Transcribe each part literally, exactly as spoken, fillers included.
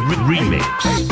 Remix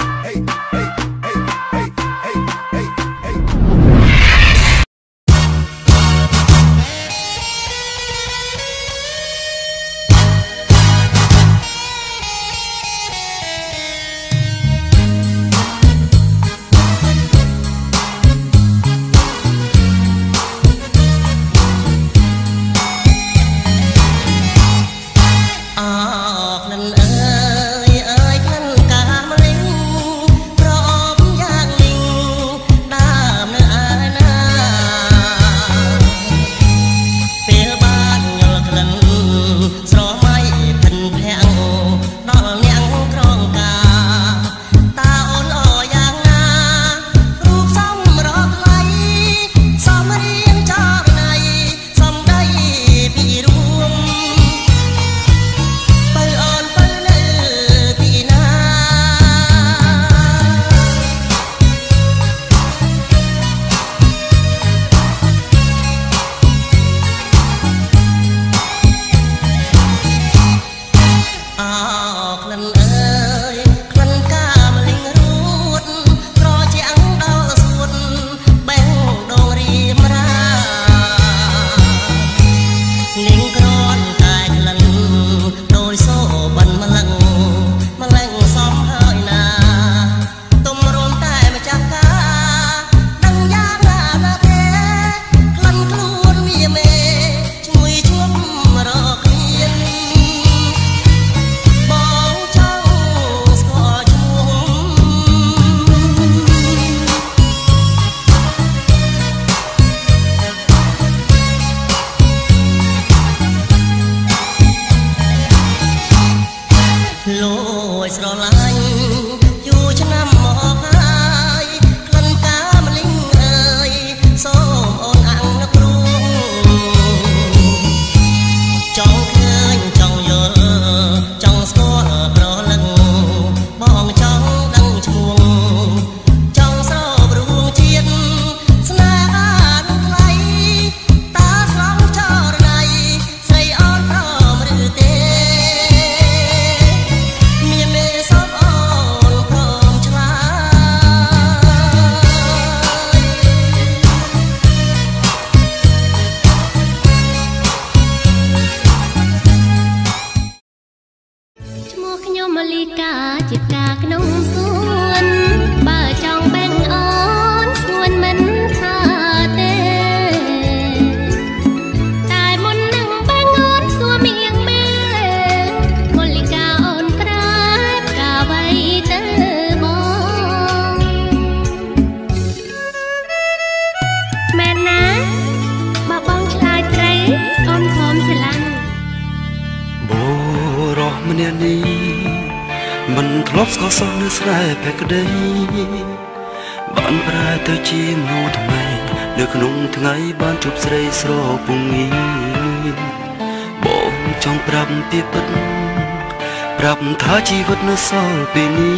มันทลบก็ส่งนึกสลายแพ้กระเดยบ้านปลายเธอจีงูทำไมเลือกขนมทั้งไงบ้านจุบใส่สโลปุงงี้บอกจงปรับเปียบปรับท่าชีวิตนึกสอลปีนี้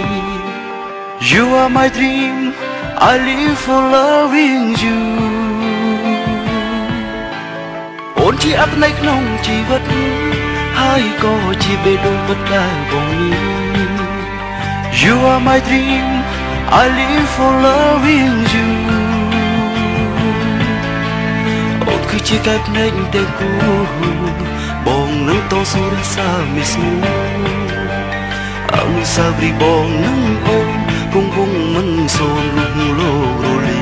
You are my dream I live for loving you โอนที่อัพในขนมชีวิตให้ก็จีเบดงบัดได้บ่มี You are my dream I live for loving you โอนคือจีกับในเต็มกูบ่งนึกโตสู้รักษาไม่สู้อามิสาบรีบ่งนึกโอนคงคงมันโซนลุงโลโรลี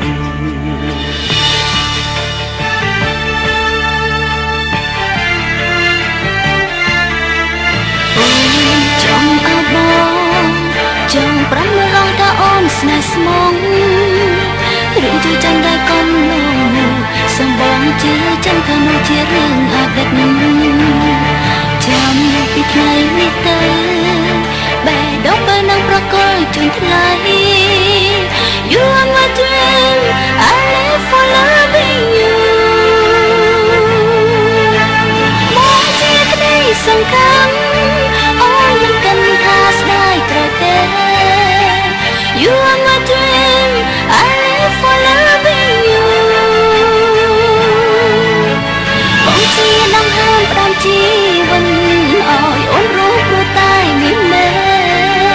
จงปรำมือลองตาอ่อนสนสมองหรือจะจังได้ก่อนลงสมบองเจือจังทำเจือเรื่องอาเด็ดจำปิดในมิเตอร์แบดอกเบอร์นางประกอยจนทลาย You are my dream I live for loving you มองเจือทะเลสังคังอ้อนยังกันทาสได้กระเต You are my dream I live for loving you บางทีน้ำห้ามปรามจีวันอ่อยอ้นรู้รู้ตายมิเม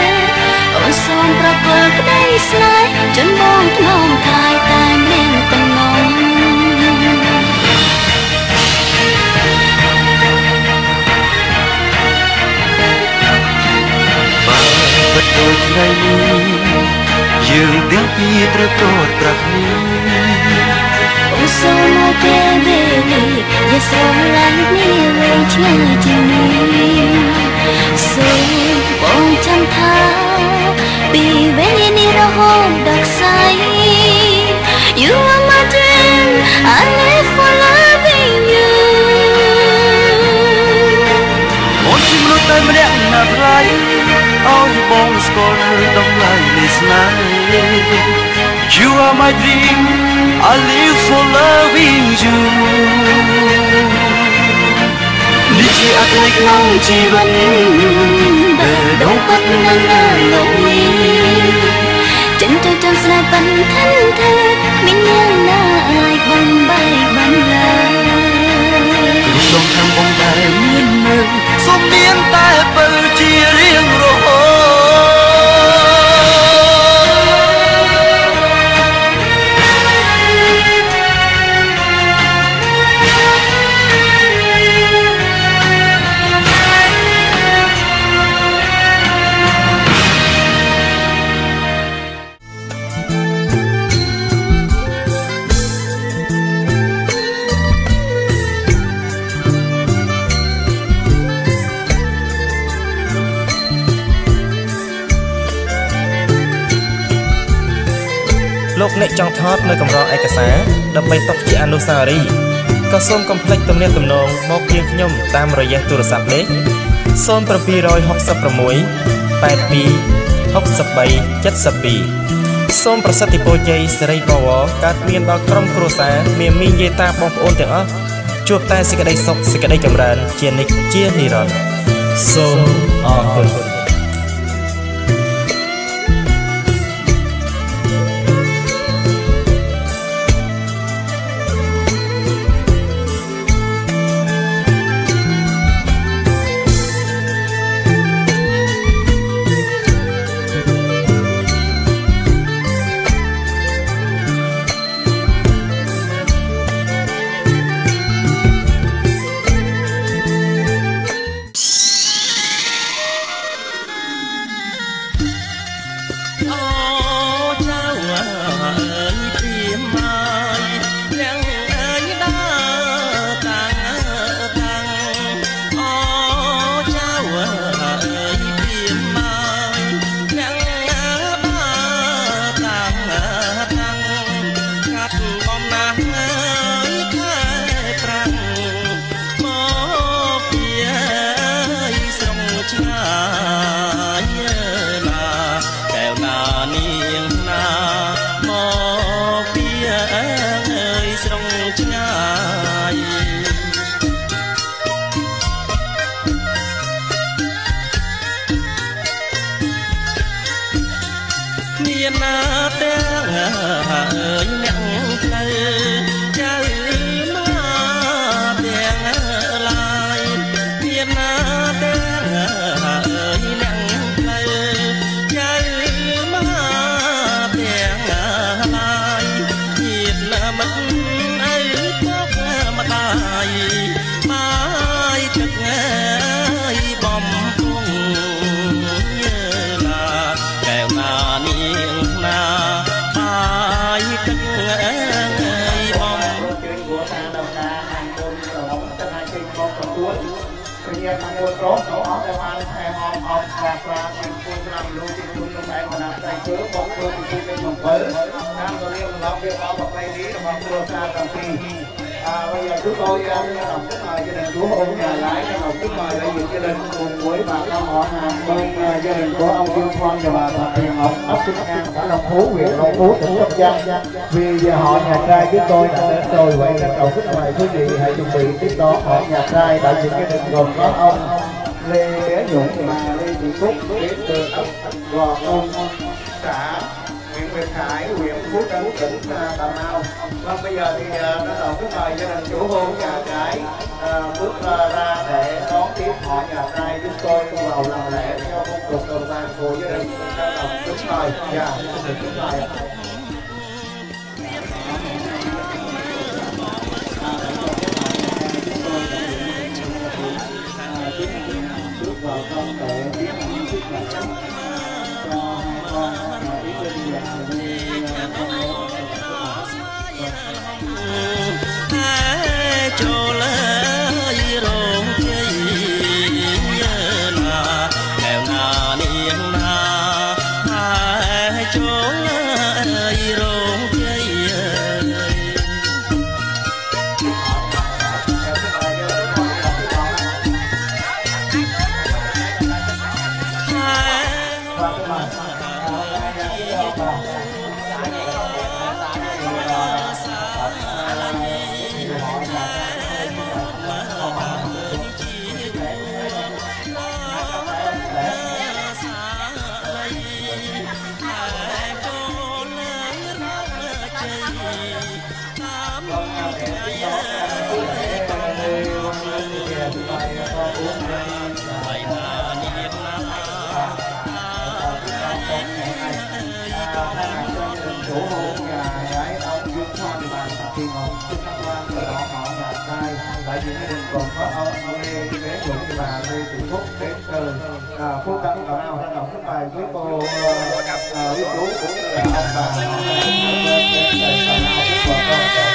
ស្នេហ៍ចនបងថ្នមថាយតែមានតំណងបើបិទដូចថ្ងៃនេះយើងទាំងពីរត្រូវកត់ត្រាស់នេះអូសូមមកពេលវេលាយស្រឡាញ់នេះវែងឆ្ងាយជាងនេះសូមបងចាំថាពីវេលានេះរហូតដល់ខ្សែ You are my dream I live for loving you អូនជាមនុស្សតែម្នាក់ណាថ្លៃឲ្យបងស្គាល់នៅតម្លៃនៃស្នេហ៍ You are my dream I live for loving you នេះជាអត្ថន័យក្នុងជីវិតដែលដងពិតនៅលើលោកនេះចិនទៅចាំស្នេហ៍បន្ថែមទេគ្មានយ៉ាងណាអាចបំបែកបានឡើយរូបដងខាងបងតែមាននៅសូមមានតែបើជារៀងរហូតលោកអ្នកចង់ថតនៅកម្រឯកសារដើម្បីទុកជាអនុស្សាវរីយ៍ក៏សូមកុំភ្លេចទំនាក់ទំនងមកជាខ្ញុំតាមរយៈទូរស័ព្ទលេខศูนย์ เจ็ด หก หก หก หก แปด two หก สี่ เจ็ด twoសូមប្រសិទ្ធពរជ័យសិរីបវរកើតមានដល់ក្រុមគ្រួសារមានមីងយាយតាបងប្អូនទាំងអស់ជួបតែសេចក្តីសុខសេចក្តីចម្រើនជានិច្ចជានិរន្តរ៍សូមអរគុណមានណាទាំងអើយអ្នកផ្លូវចៅមកទាំងឡាយមានណាទាំងអើយអ្នកផ្លូវចៅមកទាំងឡាយជាតិណាមិត្តអើយពុកម្ដាយបាយទឹកអើយបំពុងកែវណានាងណាបាយទឹកអើយបំជួយគួរថាដល់ការហាញគុំក្រុមទៅឲ្យចេញមកប្រកួតព្រាតាមមួយក្រុមទៅអស់តែបានថែហមអស់ស្រាស្រាបានគុំតាមលោកទីគុំនៅឯបណ្ដាស្រីធ្វើបងធ្វើពីទីពេញអំពើតាមទៅរៀបឡប់វាអស់ប្របីនេះរបស់គ្រួសារទាំងពីរà bây giờ chúng tôi uh, đọc chúc mời gia đình của ông nhà gái đọc chúc mời đại diện gia đình cùng với bà con họ hàng bên uh, gia đình của ông Dương Phong và bà Phạm Hiền Ngọc ấp Trung An xã Long Phú huyện Long Phú tỉnh Sóc Trăng vì giờ họ nhà trai chúng tôi đã đến rồi vậy nên đọc chúc mời quý vị hãy chuẩn bị tiếp đó họ nhà trai đại diện gia đình gồm có ông Lê Bé Dũng và Lê Thị Cúc đến từ ấp Gò Công xã huyện Việt Hải, huyện Phú Tân, tỉnh Cà Mau. Vâng, bây giờ thì uh, đã đầu cái mời gia đình chủ hôn nhà gái uh, bước uh, ra để đón tiếp họ nhà trai chúng tôi vào làm lễ theo phong tục đồng tàng của gia đình. đúng rồi, dạ, đúng rồi. Bước vào công nghệ tiến hành sức khỏe cho hai con ý bên nhà đi cho lấy rồng cây na nghèo na niềng na cho lấy rồng cây chủ hộ nhà gái ông Dương Khoa địa bàn Kiên Ngọc Trung Nam Quan từ đó họ nhà trai đại diện gia đình còn có ông Lê Bé Dũng địa bàn Lê Thị Phúc đến từ Phú Tân Cà Mau đã đọc cái bài với cô với chú cũng là ông bà họ đến Cà Mau với bà con.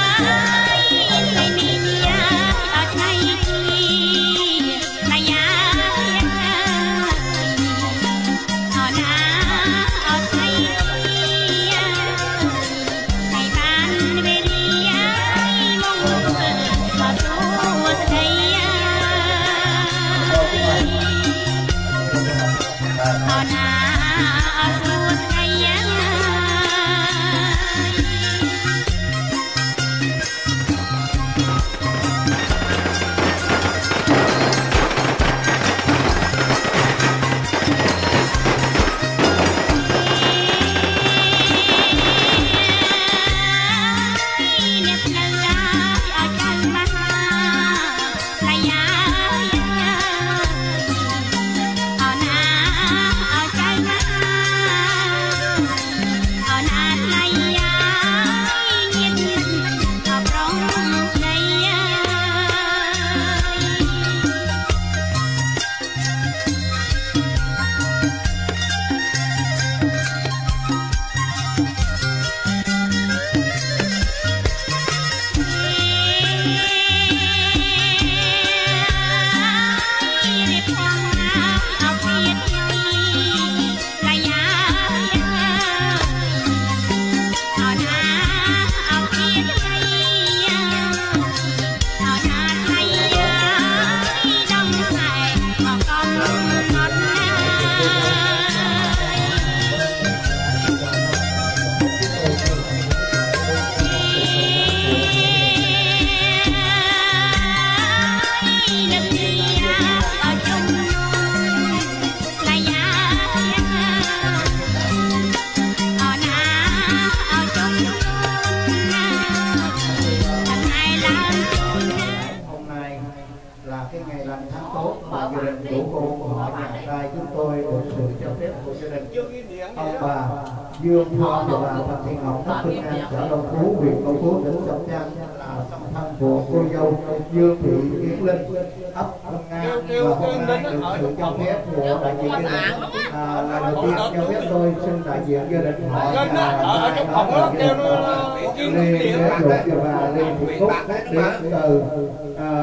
Ông bà Dương Thọ và bà Phạm Thị Ngọc Thất Kinh An xã Long Phú huyện Long Phú tỉnh Sóc Trăng là thân của cô dâu Dương Thị Yến Linh ấp Long Nga và hôm nay được sự cho phép của đại diện gia đình à, là đầu tiên cho phép tôi xin đại diện gia đình họ nhà trai đó là gia đình họ Lê Bé Dũng và Lê Thị Phúc đến từ à,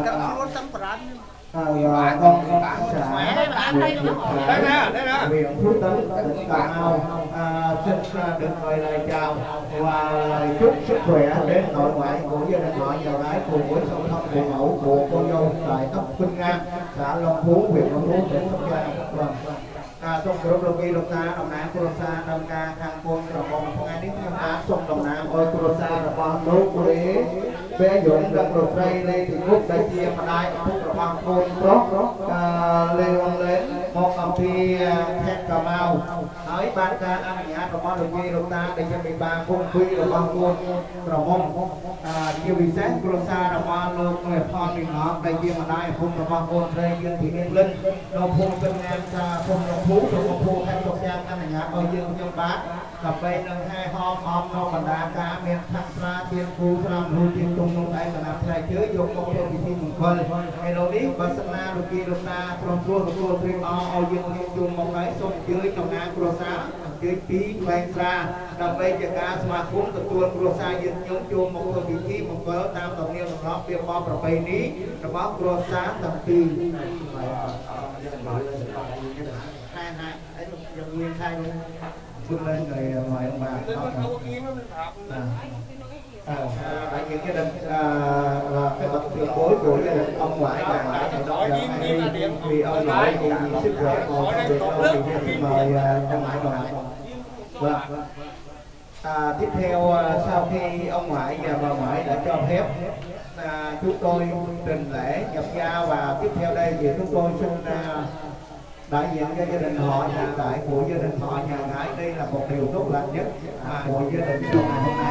À, và con xã huyện Việt Hải, huyện Phú Tân, tỉnh Cà Mau à, xin được mời lời chào và lời chúc sức khỏe đến nội ngoại của gia đình họ nhà gái cùng với song thân phụ mẫu của cô dâu tại ấp Vinh An, xã Long Phú, huyện Long Phú, tỉnh Sóc Trăng. Vâng. À, trong group đồng y lục ta đồng nam Kurosa đồng ca khang quân đồng bông không ai đến nhau ta trong đồng nam ôi Kurosa đồng bông nấu của lý Bé Dũng đồng lục đây Lê Thị Phúc đại chia mà đai phúc đồng bông côn rốt Lê Hoàng Lên một công ty thép Cà Mau ấy ban ca ăn nhá rồi mong được gì rồi ta để cho mình ba cung phi rồi mong cung rồi mong nhiều vị xét của xa rồi mong luôn người con mình họ đây kia mà đây không rồi mong cung đây dương thị yên linh nó phun bên ngang xa phun nó phú rồi mong phun hay thuộc giang ăn nhá bao dương trong bát cặp bên nâng hai hôm hôm nó còn đá cá miền thăng ra thiên phú làm hưu thiên tung nông tay còn làm thay chứa dùng mong phun vị thiên mừng khơi ngày đầu đi và sân na được kia được ta trong chua được chua thiên o ao dương thiên chung mong lấy sông dưới trong na của sa dưới tí quen ra đặc biệt cho cá mà cũng từ tuôn của sa dương nhóm chung một phun vị thiên một cỡ tam tổng niên một lót việc baoប្របីនេះរបស់គ្រួសារទាំងពីរhai hai ấy được nguyên khai bước lên rồi mời ông bà đại diện gia đình là cái bậc tiền bối của gia đình ông ngoại bà ngoại vì ông ngoại thì sức khỏe còn được ông thì mời ông ngoại bà ngoại. Vâng. À, tiếp theo sau khi ông ngoại và bà ngoại đã cho phép à, chúng tôi trình lễ nhập gia và tiếp theo đây thì chúng tôi xin à, đại diện cho gia đình họ hiện tại của gia đình họ nhà gái đây là một điều tốt lành nhất à, của gia đình trong ngày hôm nay.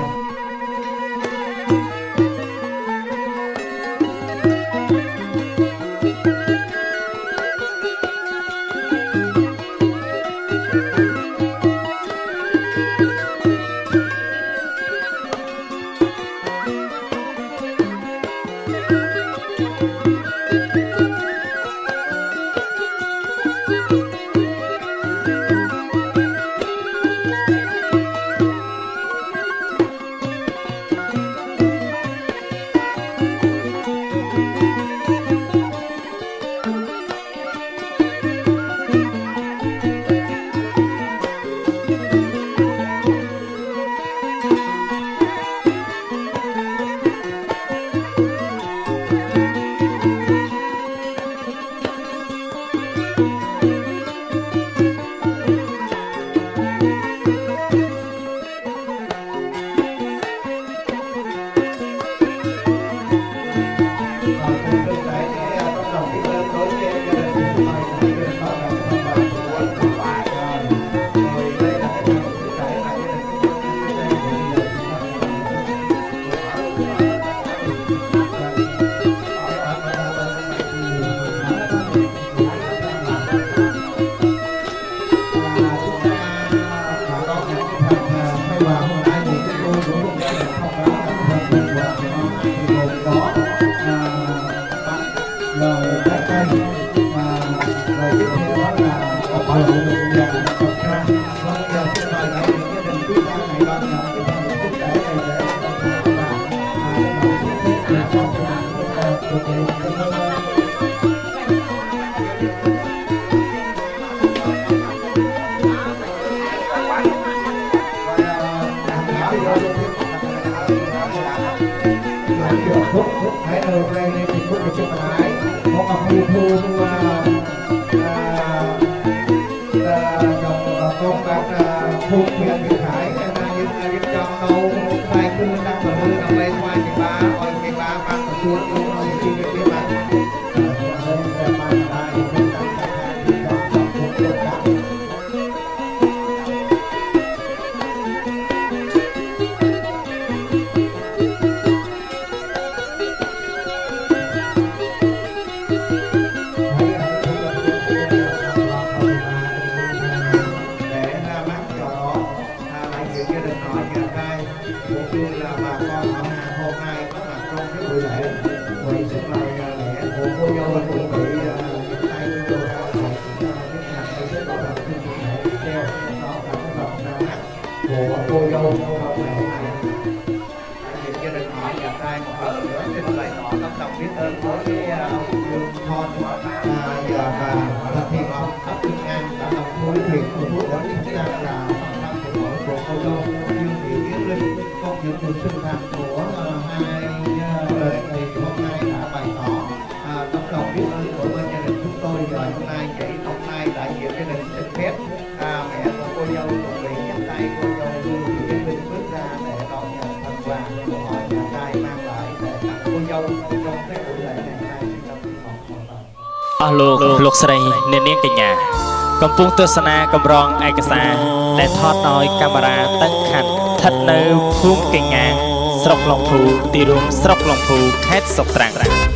Lục lục sợi nền niên cả nhà កំពុងទស្សនាកម្រងឯកសារដែលថតដោយកាមេរ៉ាទឹកខាត់ស្ថិតនៅភូមិកញ្ញាស្រុកឡុងភូទីរួមស្រុកឡុងភូខេត្តស្រុកត្រាំង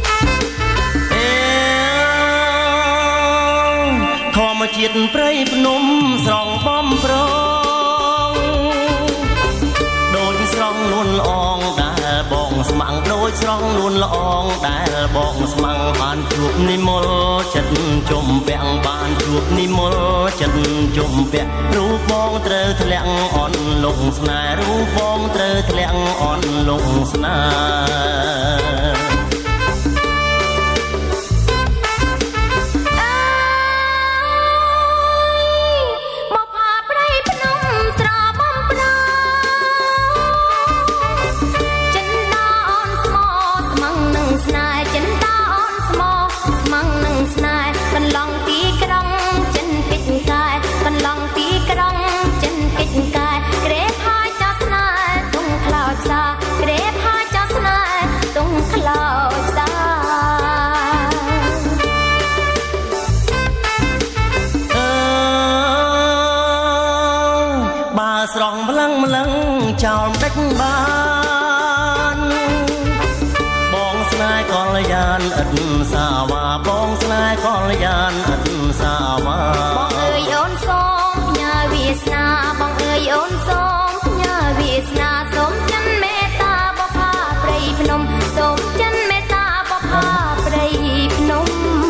ធម្មជាតិព្រៃភ្នំស្រងបំប្រងដូចស្រងនួនល្អងដែលបងស្មាំងដូចស្រងនួនល្អងដែលបងស្មាំងបានជួបនិមលចិត្តជុំពាំងបានជួបនិមលចិត្តជុំពាក់រូបបងត្រូវធ្លាក់អន់លងស្នេហ៍រូបបងត្រូវធ្លាក់អន់លងស្នេហ៍ស្រងម្លឹងម្លឹងចោលដាច់បានបងស្នេហ៍កលយានឥតសាវ៉ាបងស្នេហ៍កលយានឥតសាវ៉ាបងអើយអូនសូមផ្ញើវាសនាបងអើយអូនសូមផ្ញើវាសនាសូមចិនមេត្តាបផាព្រៃភ្នំសូមចិនមេត្តាបផាព្រៃភ្នំ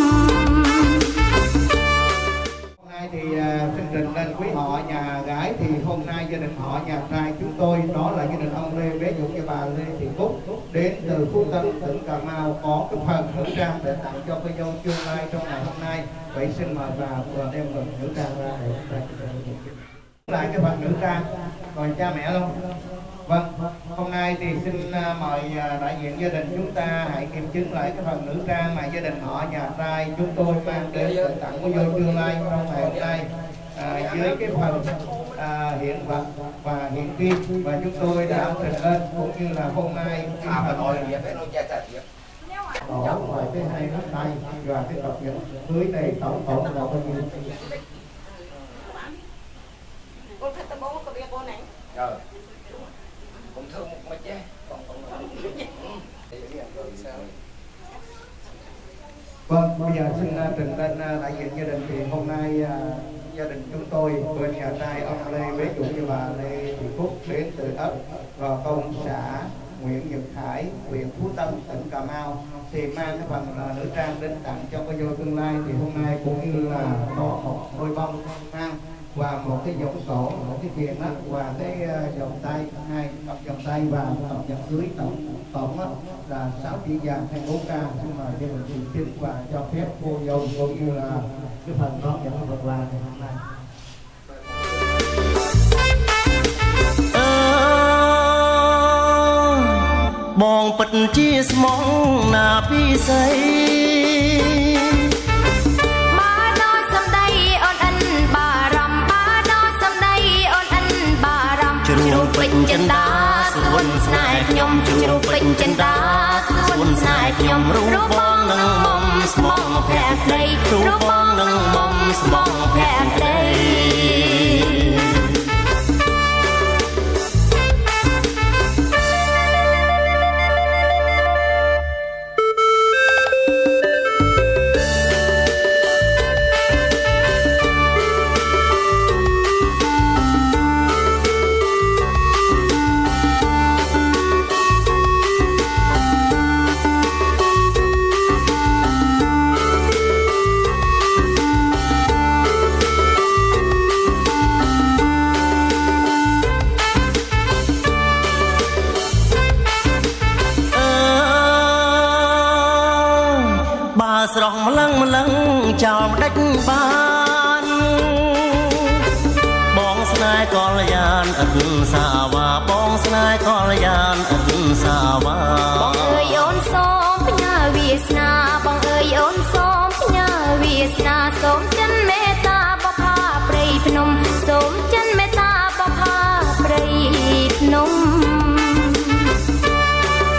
thì chương trình lên quý họ nhà gái thì hôm nay gia đình họ nhà trai chúng tôi đó là gia đình ông Lê Bé Dũng và bà Lê Thị Cúc đến từ Phú Tân tỉnh Cà Mau có cái phần nữ trang để tặng cho cô dâu tương lai trong ngày hôm nay. Vậy xin mời bà vừa đem phần nữ trang ra để lại cái phần nữ trang còn cha mẹ luôn. Vâng, hôm nay thì xin mời đại diện gia đình chúng ta hãy kiểm chứng lại cái phần nữ trang mà gia đình họ nhà trai chúng tôi mang đến tặng cô dâu tương lai trong ngày hôm nay à, với cái phần à, hiện vật và hiện kim và chúng tôi đã trình lên cũng như là hôm nay cái phần đó ngoài cái hai nắm tay và cái cặp nhẫn cưới này tổng tổng là bao nhiêu? Cũng thương một mấy chứ vâng, bây giờ xin uh, trình lên uh, đại diện gia đình thì hôm nay uh, gia đình chúng tôi bên nhà trai ông Lê Bé Dũng và bà Lê Thị Cúc đến từ ấp Gò Công xã huyện Nhật Hải huyện Phú Tân tỉnh Cà Mau thì mang cái phần uh, nữ trang đến tặng cho cô dâu tương lai thì hôm nay cũng như là có một đôi bông mang và một cái vòng cổ, một cái kiềng đó và cái uh, vòng tay hai cặp vòng tay và một cặp vòng cưới tổng tổng đó, là sáu chỉ vàng hay bốn k nhưng mà gia đình thì xin và cho phép cô dâu cũng như là cái phần đó nhận vật quà ngày hôm nay. Bong bật chia mong na pi say Bình chân đá xuân snai nhom chu bình chân đá xuân snai nhom rú bong nâng mong smong phe đây rú bong nâng mong smong phe đâyស្រងម្លឹងម្លឹងចោលដាច់បានបងស្នេហ៍កលយានឥតសាវ៉ាបងស្នេហ៍កលយានឥតសាវ៉ាបងអើយអូនសូមផ្ញើវាសនាបងអើយអូនសូមផ្ញើវាសនាសូមចិនមេត្តាបផាព្រៃភ្នំសូមចិនមេត្តាបផាព្រៃភ្នំ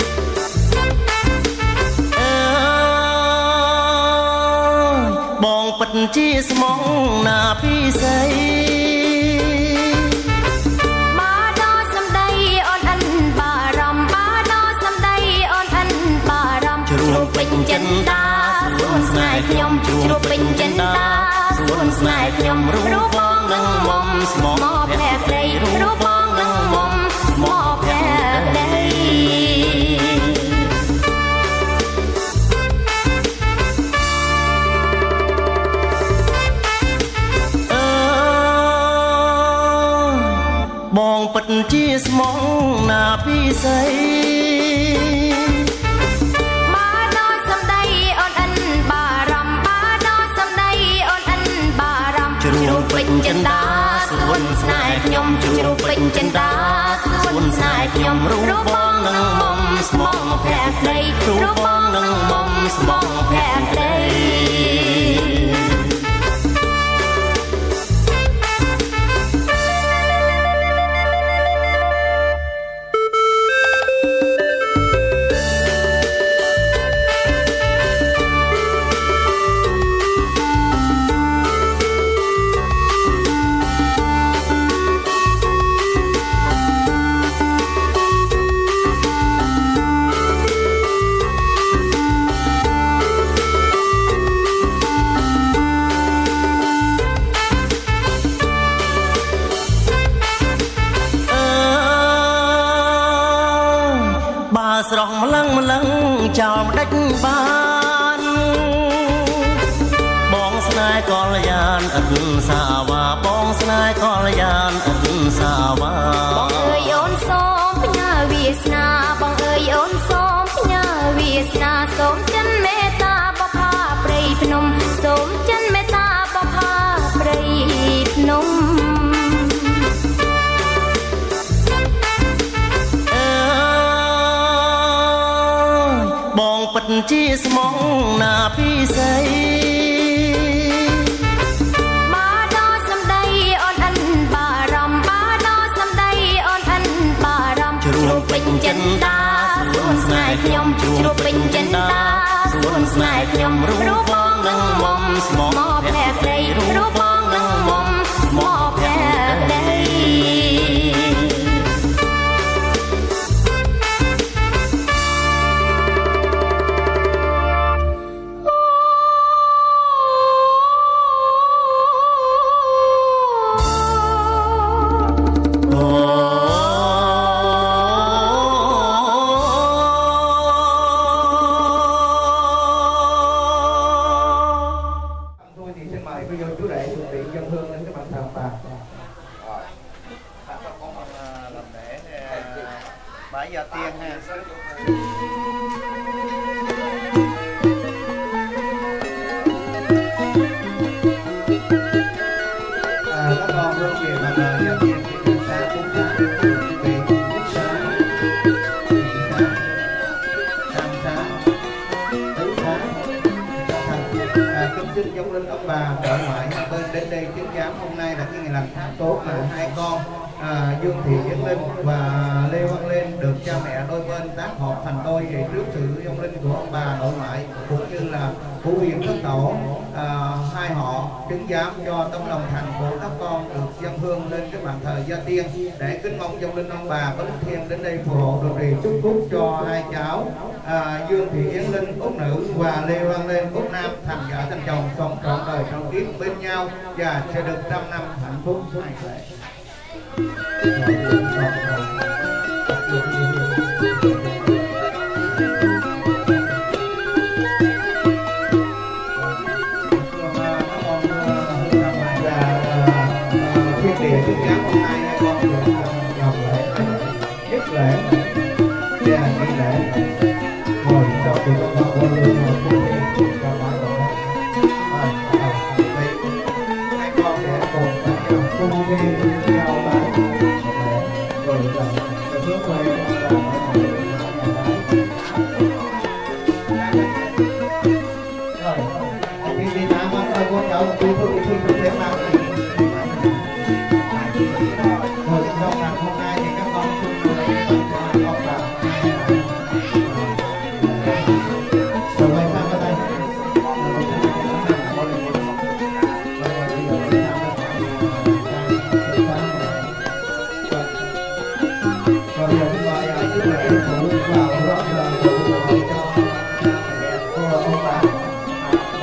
បង bật chi mong na phi say ba đó xăm đây on ăn bà rầm ba đó xăm đây on ăn bà rầm chụp bình chân ta xuống ngày nhom chụp bình chân ta xuống ngày nhom rú bong nâng mồm mò bè đây rú bong nâng mồm mò bè đây bong bật chi mong na phi say ba đó xăm đây on ăn bà rầm ba đó xăm đây on ăn bà rầm chụp bình chân ta xuống ngày nhom chụp bình chân ta xuống ngày nhom rú bong nâng mồm mò bè đây rú bong nâng mồm mò bè đây sòng lăng lăng chào đất ban bong snai con yan ẩn xa và bong snai con yan ẩn xa và bong ơi ôn xóm nhà Việt na bong ơi ôn xóm nhà Việt na xóm chân mẹ ta bọc hà prey phnom xóm chân mẹ ta bọc hà prey phnom bật chi mong na phi say ba đó xăm đây on ăn bà rầm ba đó xăm đây on ăn bà rầm chụp bình chân ta xuống ngày nhom chụp bình chân ta xuống ngày nhom rú bong nâng mồm mò bè đây rú bong nâng mồm mò bè đây bãi giờ tiền ha. À, các con hương về mà giờ tiền thì ta cũng đã về nước sáng, thị sáng, tam sáng, tứ sáng, thành kính xin giống linh ông bà đợi ngoại hai bên đến đây chứng giám hôm nay là cái ngày làm tháng tốt mà hai con À, Dương Thị Yến Linh và Lê Văn Lên được cha mẹ đôi bên tác hợp thành đôi về trước sự vong linh của ông bà nội ngoại cũng như là của huyện thất tổ à, hai họ chứng giám cho tấm lòng thành của các con được dâng hương lên cái bàn thờ Gia Tiên để kính mong vong linh ông bà có linh thiêng đến đây phù hộ được trì chúc phúc cho hai cháu à, Dương Thị Yến Linh út nữ và Lê Văn Lên út nam thành vợ thành chồng còn trọn đời trọn kiếp bên nhau và sẽ được trăm năm hạnh phúc. Thiên địa chứng giám hôm nay hai con được lòng lễ nhất lễ đây là nghi lễ ngồi sau thì con vào qua lưng của thầy cho ba con hai con sẽ cùng cùng đi giao bán rồi là hướng về rồi khi đi làm con ơi con cháu đi thôi đi thôi để làm rồi trong ngày hôm nay thì các con chung với con bà rồi quay sang bên đây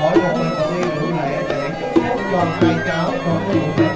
mỗi một người một đi đủ lễ để cho hai cháu có một cái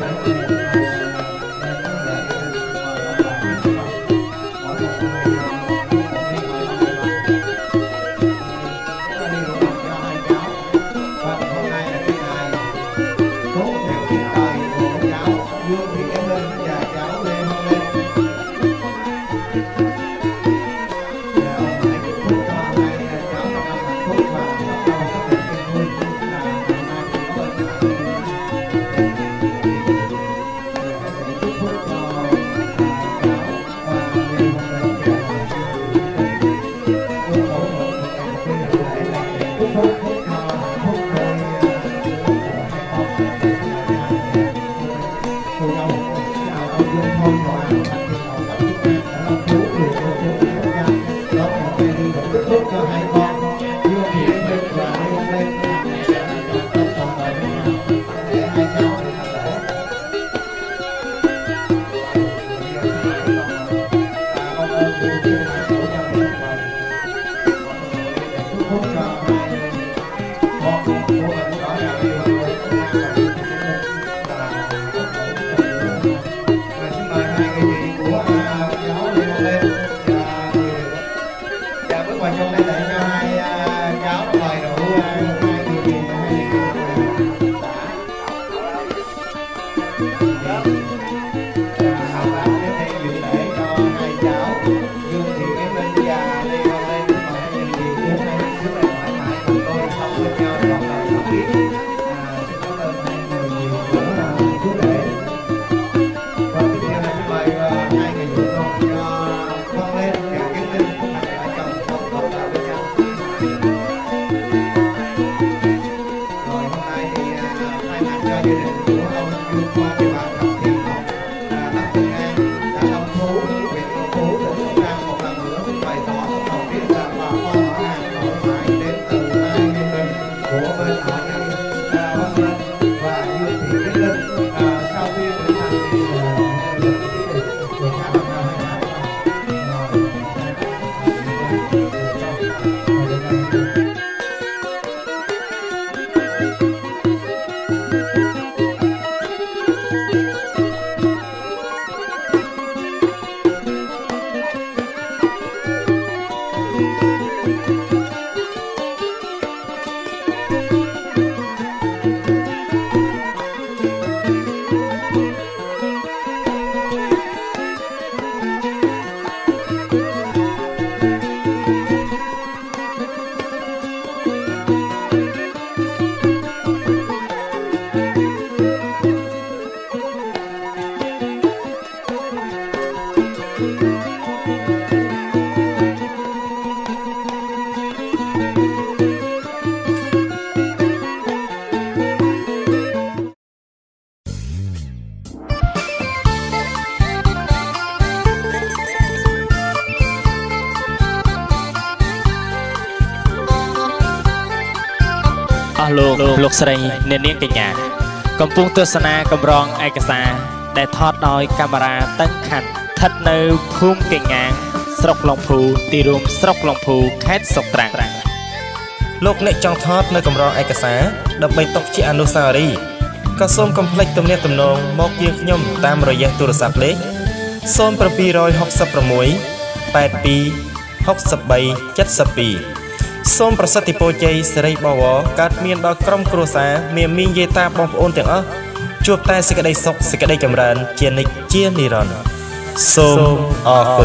លោកលោកស្រីអ្នកនាងកញ្ញាកំពុងទស្សនាកម្រងឯកសារដែលថតដោយកាមេរ៉ាតឹងខាន់ស្ថិតនៅភូមិកញ្ញាស្រុកឡុងភូទីរួមស្រុកឡុងភូខេត្តស្រុកត្រាំងលោកអ្នកចង់ថតនៅកម្រងឯកសារដើម្បីទុកជាអនុស្សាវរីយ៍ក៏សូមកុំភ្លេចទំនាក់ទំនងមកយើងខ្ញុំតាមរយៈទូរស័ព្ទលេខศูนย์ เจ็ด หก หก หก แปด two หก สาม เจ็ด สองសូមប្រសិទ្ធិពរជ័យសិរីបវរកើតមានដល់ក្រុមគ្រួសារមានមីងយាយតាបងប្អូនទាំងអស់ជួបតែសេចក្តីសុខសេចក្តីចម្រើនជានិច្ចជានិរន្តរ៍សូមអរគុណ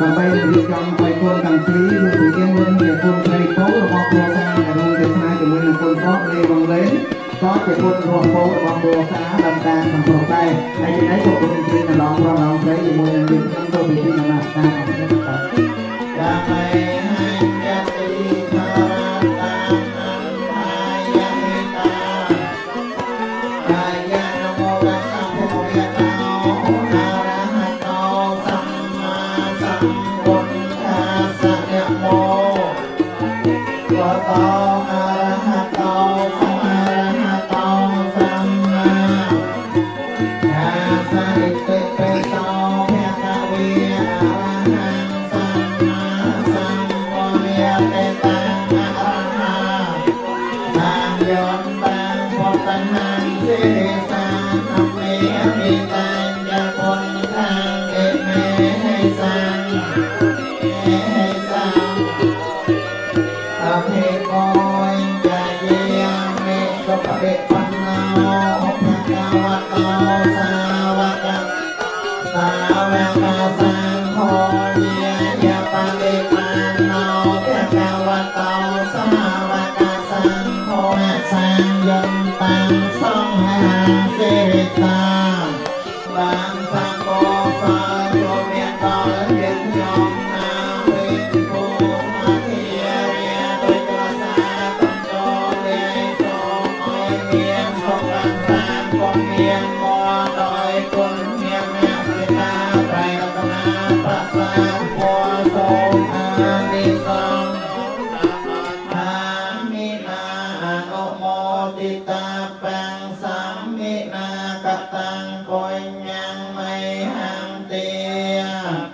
còn bây giờ trong bài côn càng trí luôn thủ tiên lên để côn thầy phố là bọc bùa xa là luôn để hai của mình là côn có lê bằng lấy có để côn ruộng phố là bọc bùa xa đầm đàn bằng bùa tay ai chỉ thấy của mình khi là lòng lòng lòng thấy thì mình là mình trong tôi thì khi là mặt ta không biết được ta mày hai gia ti ta ta hai gia ta hai gia nam mô đa sa phô ya tao a ra ha tao samma sambuddhassa nam mô Phật tao a ra ha tao samma ra ha tao samma ya sa ích tê tê tao ya ca vi a ra ha samma sambuddhassa tê tăng a ra ha tăng yon tăng phật tăng hành si sa tham mê mi tăng gia quân thang ê mê hay sang hay sang a thê coi gia di mê so pa bê pan nao ha ca wa tao sa wa ca sa wa ca sang ho ya ya pa bê pan nao ha ca wa tao sa wa ca sang ho sang yon tăng song hàng si ta ban sang cô sa cho miền to đến nhom na bên cô ma thia ria đôi cho sa tâm cho lê cho ôi miền không ban sang con miền mò đôi quân miền mẹ si ta trai tâm na pa sa cô so a ni song a mi na no mô ti ta bang sam mi na ca tăng coi nhang mây hàng tia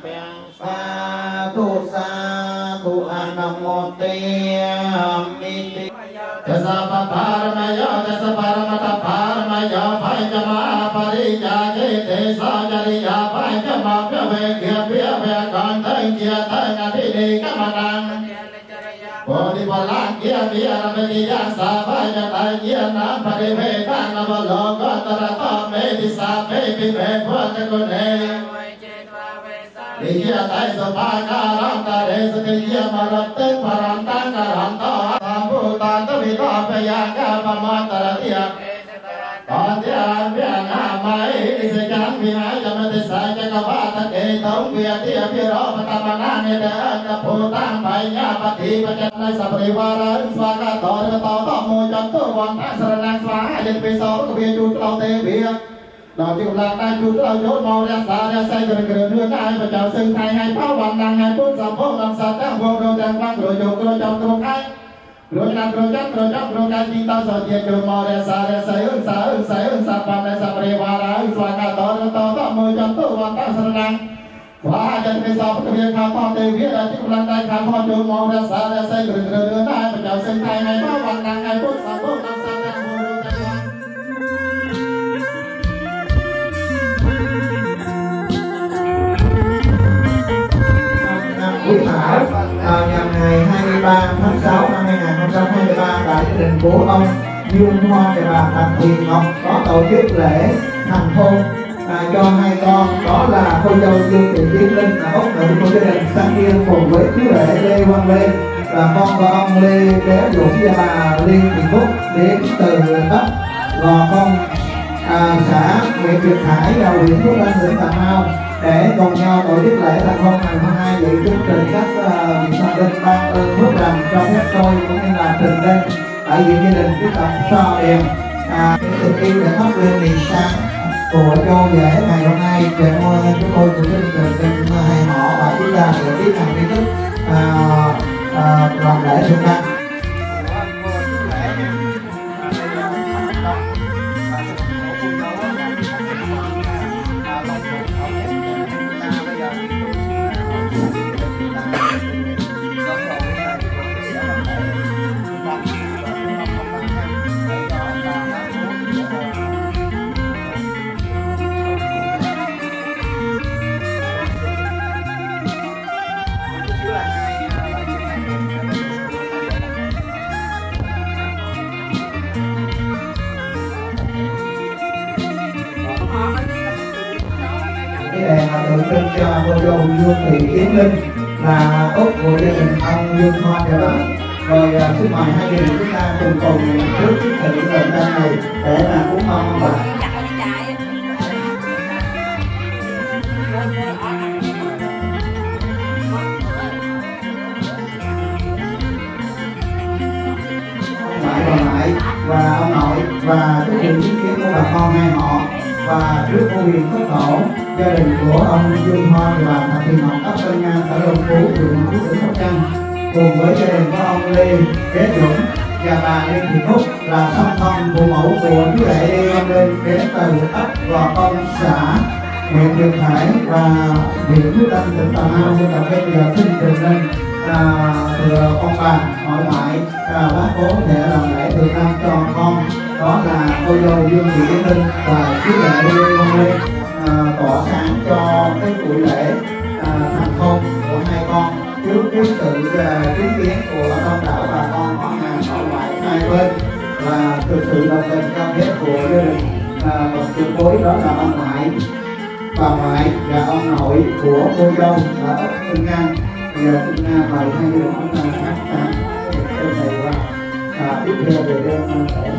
sa thu sa thu nam mô tia mi ti Tassa paramayo tassa paramata paramayo phai chama parijake te sa jariya phai chama phave kia phave con tới kia tới ngã đi đi các bạn đang Bồ đi bồ lan kia kia ra bên đi ra sa phai nhà tại kia nam phai đi về ta nam bồ lô có ta ra to mê đi sa mê đi về phật cái con này đi kia tại sa phai ca ram ta để sa đi kia mà ra tên mà ram tăng ca ram to tam bồ tát ta vi to phai ya ca pa ma ta ra tia còn tia việt nam mai đi se chán vi mai cho nó đi sa cho các bạn ta kể tống việt tia việt đó mà ta mà nang này để ta phô tăng phai nha pa thi pa chân này sa pari vara swa ca to để to to môi chân tu quan ta sa nang swa dân pi so có việt chu lao tê việt đó chịu là ta chu lao chốt màu ra sa ra say rồi rồi đưa ai và chào sưng thay hai pháo vàng năng hai phút sa phô làm sa ta vô rồi đang vang rồi rồi rồi trong trong ai rồi làm rồi chắc rồi chắc rồi cái chi ta sợ tiền rồi màu ra sa ra say ứng sa ứng sa ứng sa pan ra sa pari vara swa ca to để to to môi chân tu quan ta sa nang Và chân phía sau các việc khám phó tê viết là chịu lần tay khám phó chôn màu ra xa ra xây rồi rồi đưa tay và chào sinh thay ngày báo bằng năng ngày phút sáng phút năm sáng năm vô rồi tay Quý Thảo nhằm ngày hai mươi ba tháng sáu năm hai nghìn không trăm hai mươi ba tại gia đình của ông Dương Hoa và bà Thành Huyền Ngọc có tổ chức lễ thành hôn À, cho hai con đó là cô dâu Dương Thị Tiến Linh là ốc nữ của gia đình Sang Yên cùng với chú rể Lê Quang Lê và con của ông Lê Bé Dũng và bà Lê Thị Phúc đến từ ấp Gò Công à, xã huyện Việt Hải và huyện Phú Tân tỉnh Cà Mau để cùng nhau tổ chức lễ thành hôn ngày hôm nay. Vậy chương trình các vị thần linh ban ơn phước lành cho phép tôi cũng như là trình lên tại vì gia đình chúng ta so đèn à, tình yêu để thắp lên niềm sáng của cho dễ ngày hôm nay. Để chúng tôi cũng xin được tin hai họ và chúng ta sẽ tiến hành nghi thức à, à, làm lễ xung đăng. dâu Dương Thị Yến Linh là út của gia đình ông Dương Thoa Dạ Bắn. Rồi xin mời hai gia đình chúng ta cùng cầu nguyện trước chiếc thịnh lần đăng này để là cúng mong ông bà. Ngoại bà ngoại và ông nội và chúc mừng chứng kiến của bà con hai họ và trước cô huyền thất tổ gia đình của ông Dương Thoa và Thạch Thị Ngọc ấp Tân An xã Long Phú huyện Phú Tỉnh Sóc Trăng cùng với gia đình của ông Lê Kế Dũng và bà Lê Thị Phúc là song thân phụ mẫu của chú rể Lê Văn Lên đến từ ấp Gò Công xã huyện Tiền Hải và huyện Phú Tân tỉnh Cà Mau của tập bên giờ xin trình lên à, thừa ông bà hỏi ngoại à, bác cố thể làm lễ từ năm cho con đó là cô dâu Dương Thị Yến Linh và chú rể Lê Văn Lên à, tỏ sáng cho cái buổi lễ à, thành hôn của hai con trước cái sự uh, chứng kiến của đông đảo bà con họ hàng họ ngoại hai bên và thực sự đồng tình cam kết của gia đình uh, một tuyệt đối đó là ông ngoại bà ngoại và ông nội của cô dâu là ấp Hưng An. Bây giờ xin uh, mời hai gia đình chúng ta hát sáng cái thầy qua và tiếp theo về đêm sẽ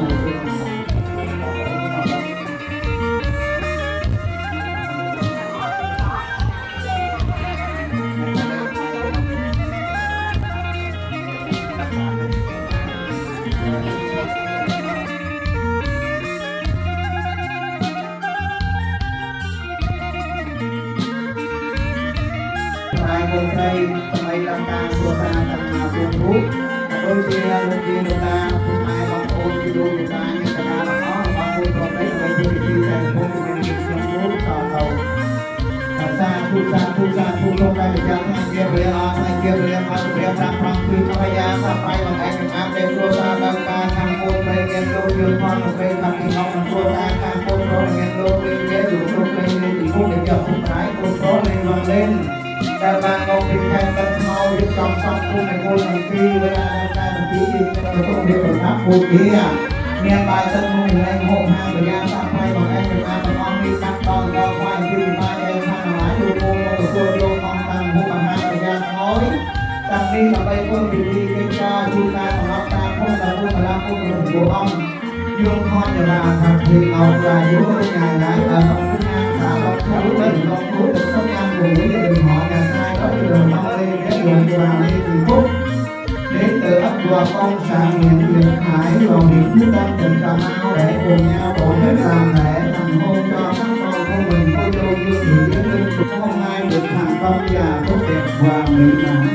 con trai mày làm ca của ta thành nào của phú đôi khi đôi khi người ta không ai bằng ôn thì đôi người ta nhưng người ta là nó bằng ôn còn đấy là bây giờ khi thành phố thì mình trong phú tàu tàu xa thu xa thu xa thu không ra được chẳng anh kia về on anh kia về on về sang sang khi nó bây giờ sang bay bằng anh mình ăn đem đua xa bằng ca thằng ôn về nghe đôi dương con một bên thằng thì ngọc thằng đua xa thằng ôn rồi nghe đôi bên ghé đủ đôi bên lên thì phú để chọc không trái ôn có lên vang lên đại bàng ngọc thịnh thành tân mau được trong sông cung này ngôi thành phi với đại ca thành phi thì tôi không biết ở pháp vô kia nghe bài tân môn hình anh hộ hàng và gia sang phay bằng anh việt nam bằng ông đi cắt đòn đòn ngoài phi thì mai em sang nói đồ môn một cái tôi đồ con tăng hộ bằng hai và gia nói tăng đi là bây quân bị đi cái cho chúng ta bằng ốc ta không là quân mà làm quân của ông dương con và bà Thạch Thị Ngọc và chú nhà gái ở Long Phú An xã Long Phú tỉnh Long Phú tỉnh Sóc Trăng cùng với gia đình họ nhà trai có đường Long Lê Kế Dũng và Lê Thị Phúc đến từ ấp Gò Công xã huyện Tiền Hải và huyện Phú Tân tỉnh Cà Mau để cùng nhau tổ chức làm lễ thành hôn cho các con của mình cô dâu Dương Thị Yến Linh hôm nay được thành công và tốt đẹp và mỹ mãn.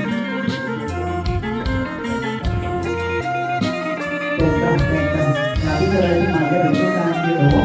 Là bây giờ đây mà gia đình chúng ta chia đũa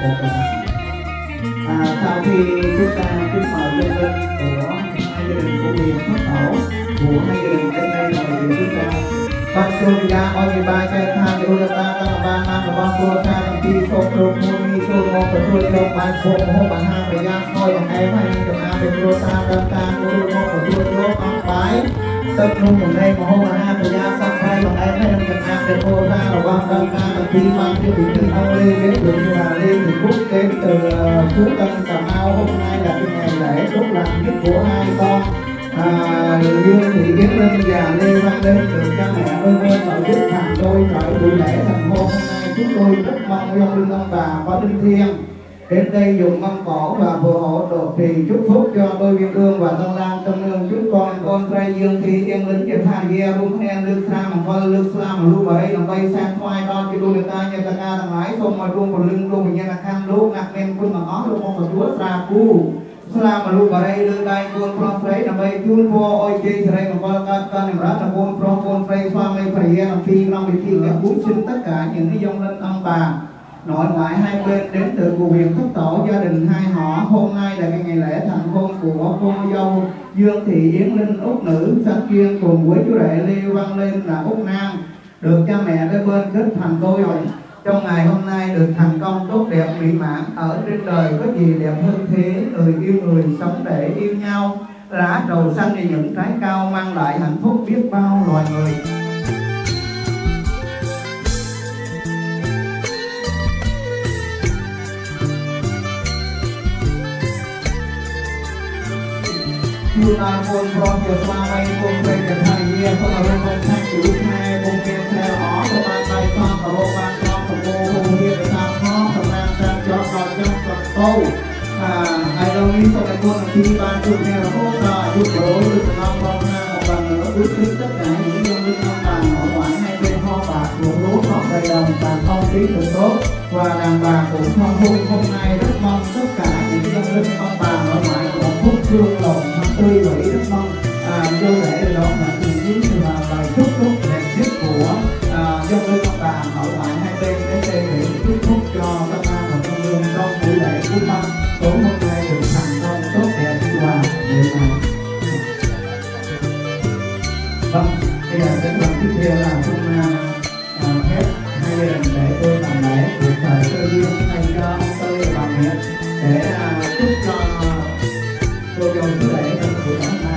à, sau khi chúng ta kính mời dân linh của hai gia đình của miền Bắc Tổ của hai gia đình đến đây là người chúng ta Bác Sư Gia Ôi Vì Ba Chai Tha Vì Ôi Ta Tăng Ba Nam Và Bác Cô Sa Tăng Chi Sô Trô Mô Ni Sô Mô Phật Sư Châu Bài Phô Mô Bà Ha Bà Gia Khôi Bằng Em Hay Nên Cầm A Bên Cô Sa Tăng Ta Mô Mô Phật Sư Châu Ông Bái Tất Nung Bằng Đây Mô Bà Ha Bà Gia Sang Phai Bằng Em Hay Nên Cầm A Bên Cô Sa Và Bác Tăng Ta Tăng Chi Mang Chi Vị Tinh Ông Lê Ghế Đường Và Lê Thị Phúc đến từ Phú Tân Cà Mau. Hôm nay là cái ngày lễ tốt lành nhất của hai con à, Dương Thị Yến Linh và Lê Văn Lên được cha mẹ ơn ơn tổ chức thành đôi khởi buổi lễ thành hôn hôm nay. Chúng tôi rất mong ông linh ông bà có linh thiêng đến đây dùng mâm cổ và phù hộ độ trì chúc phúc cho đôi viên ương và tân lang tân nương chúng con con trai Dương Thị Yến Linh trên than ghe rung khen lương xa mà voi lương xa mà lưu bảy làm bay sang khoai đòn cho đôi người ta như ta ca thằng lái xong mà rung vào lưng rung như là khăn lúc nạc men quân mà ngó luôn một chúa xa cu Salam alu barai lương đai quân phong frey làm bay chun vô ôi chi sợi mà voi ca ca niệm rát là quân phong quân frey xoa mây frey làm phi long bị chi cả cúi xin tất cả những cái dòng linh ông bà nội ngoại hai bên đến từ cụ huyện thất tổ gia đình hai họ. Hôm nay là cái ngày lễ thành hôn của cô dâu Dương Thị Yến Linh út nữ sáng chuyên cùng với chú rể Lê Văn Lên là út nam được cha mẹ cái bên kết thành đôi rồi. Trong ngày hôm nay được thành công tốt đẹp mỹ mãn. Ở trên đời có gì đẹp hơn thế, người yêu người sống để yêu nhau. Lá trầu xanh thì những trái cao mang lại hạnh phúc biết bao loài người. tu ta con con giờ qua vay con vềกันไทยเนี่ยพวกเราเป็นคนแท้อยู่แท้วงเวียนแท้อ๋อประมาณใบฟ้าตะโลบานน้องสมบูรณ์เฮียไปตามน้องสำนักการจอดก่อนจังจังโตอ่าไอ้เรานี้ต้องเป็นคนที่บ้านจุดเนี่ยเราก็ได้ยุดโดยยุดน้ำร้องหน้าของบ้านเหนือยุดขึ้นตั้งแต่นี้ยังยุดน้ำตาหอมหวานให้เป็นพ่อปากหลวงรู้ของใดดำการท่องที่ถูกต้องว่านางบาของพ่อหุ่นhôm nay rất mong tất cả những dân linh ông bà nội ngoại của phúc dương lòng tươi vẫy rất mong vô lễ đón nhận những chuyến sự là bài chúc phúc đẹp nhất của dân linh ông bà nội ngoại hai bên để thể hiện chúc phúc cho các ba và con lương trong buổi lễ cuối năm tối hôm nay được thành công tốt đẹp như hòa để mà vâng bây giờ đến lần tiếp theo là chúng phép hai gia đình để tôi làm lễ được thời cơ duyên thay cho ông Tư và mẹ để chúc cho cô dâu thứ lễ trong buổi tối nay.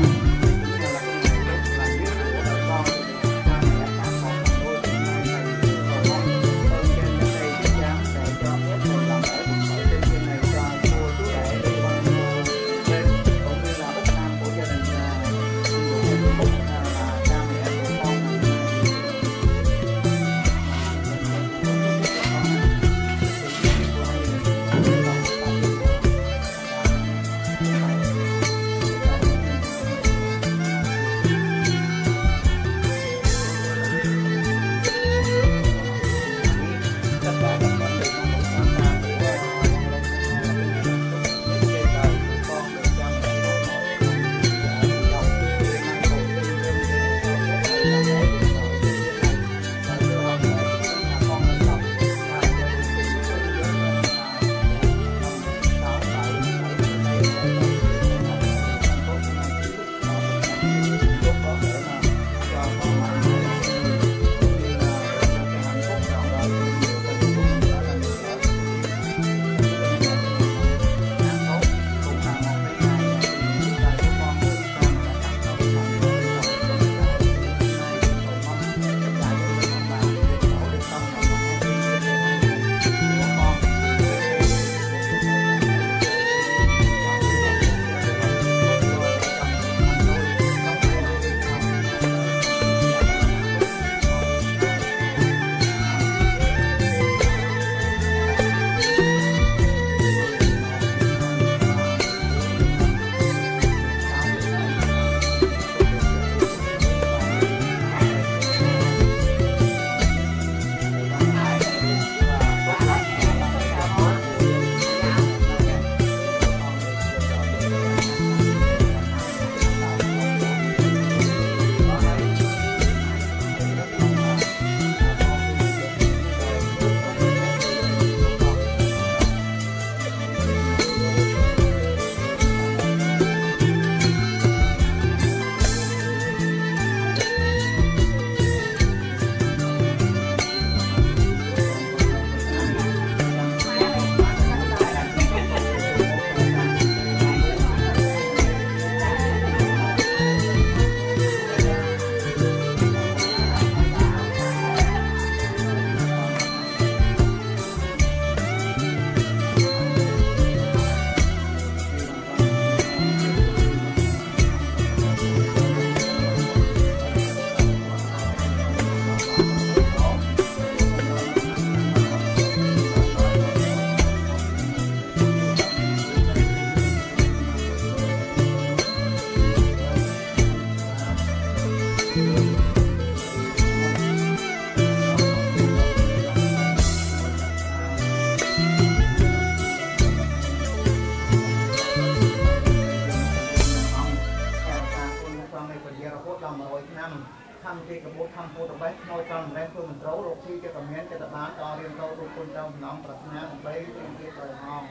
thăm cái cái bố thăm bố tập bách nói trong đây phương mình trấu rồi khi cái tầm miến cái tập bán cho riêng tôi tôi quân trong nóng tập nha một đấy cái cái trời ngon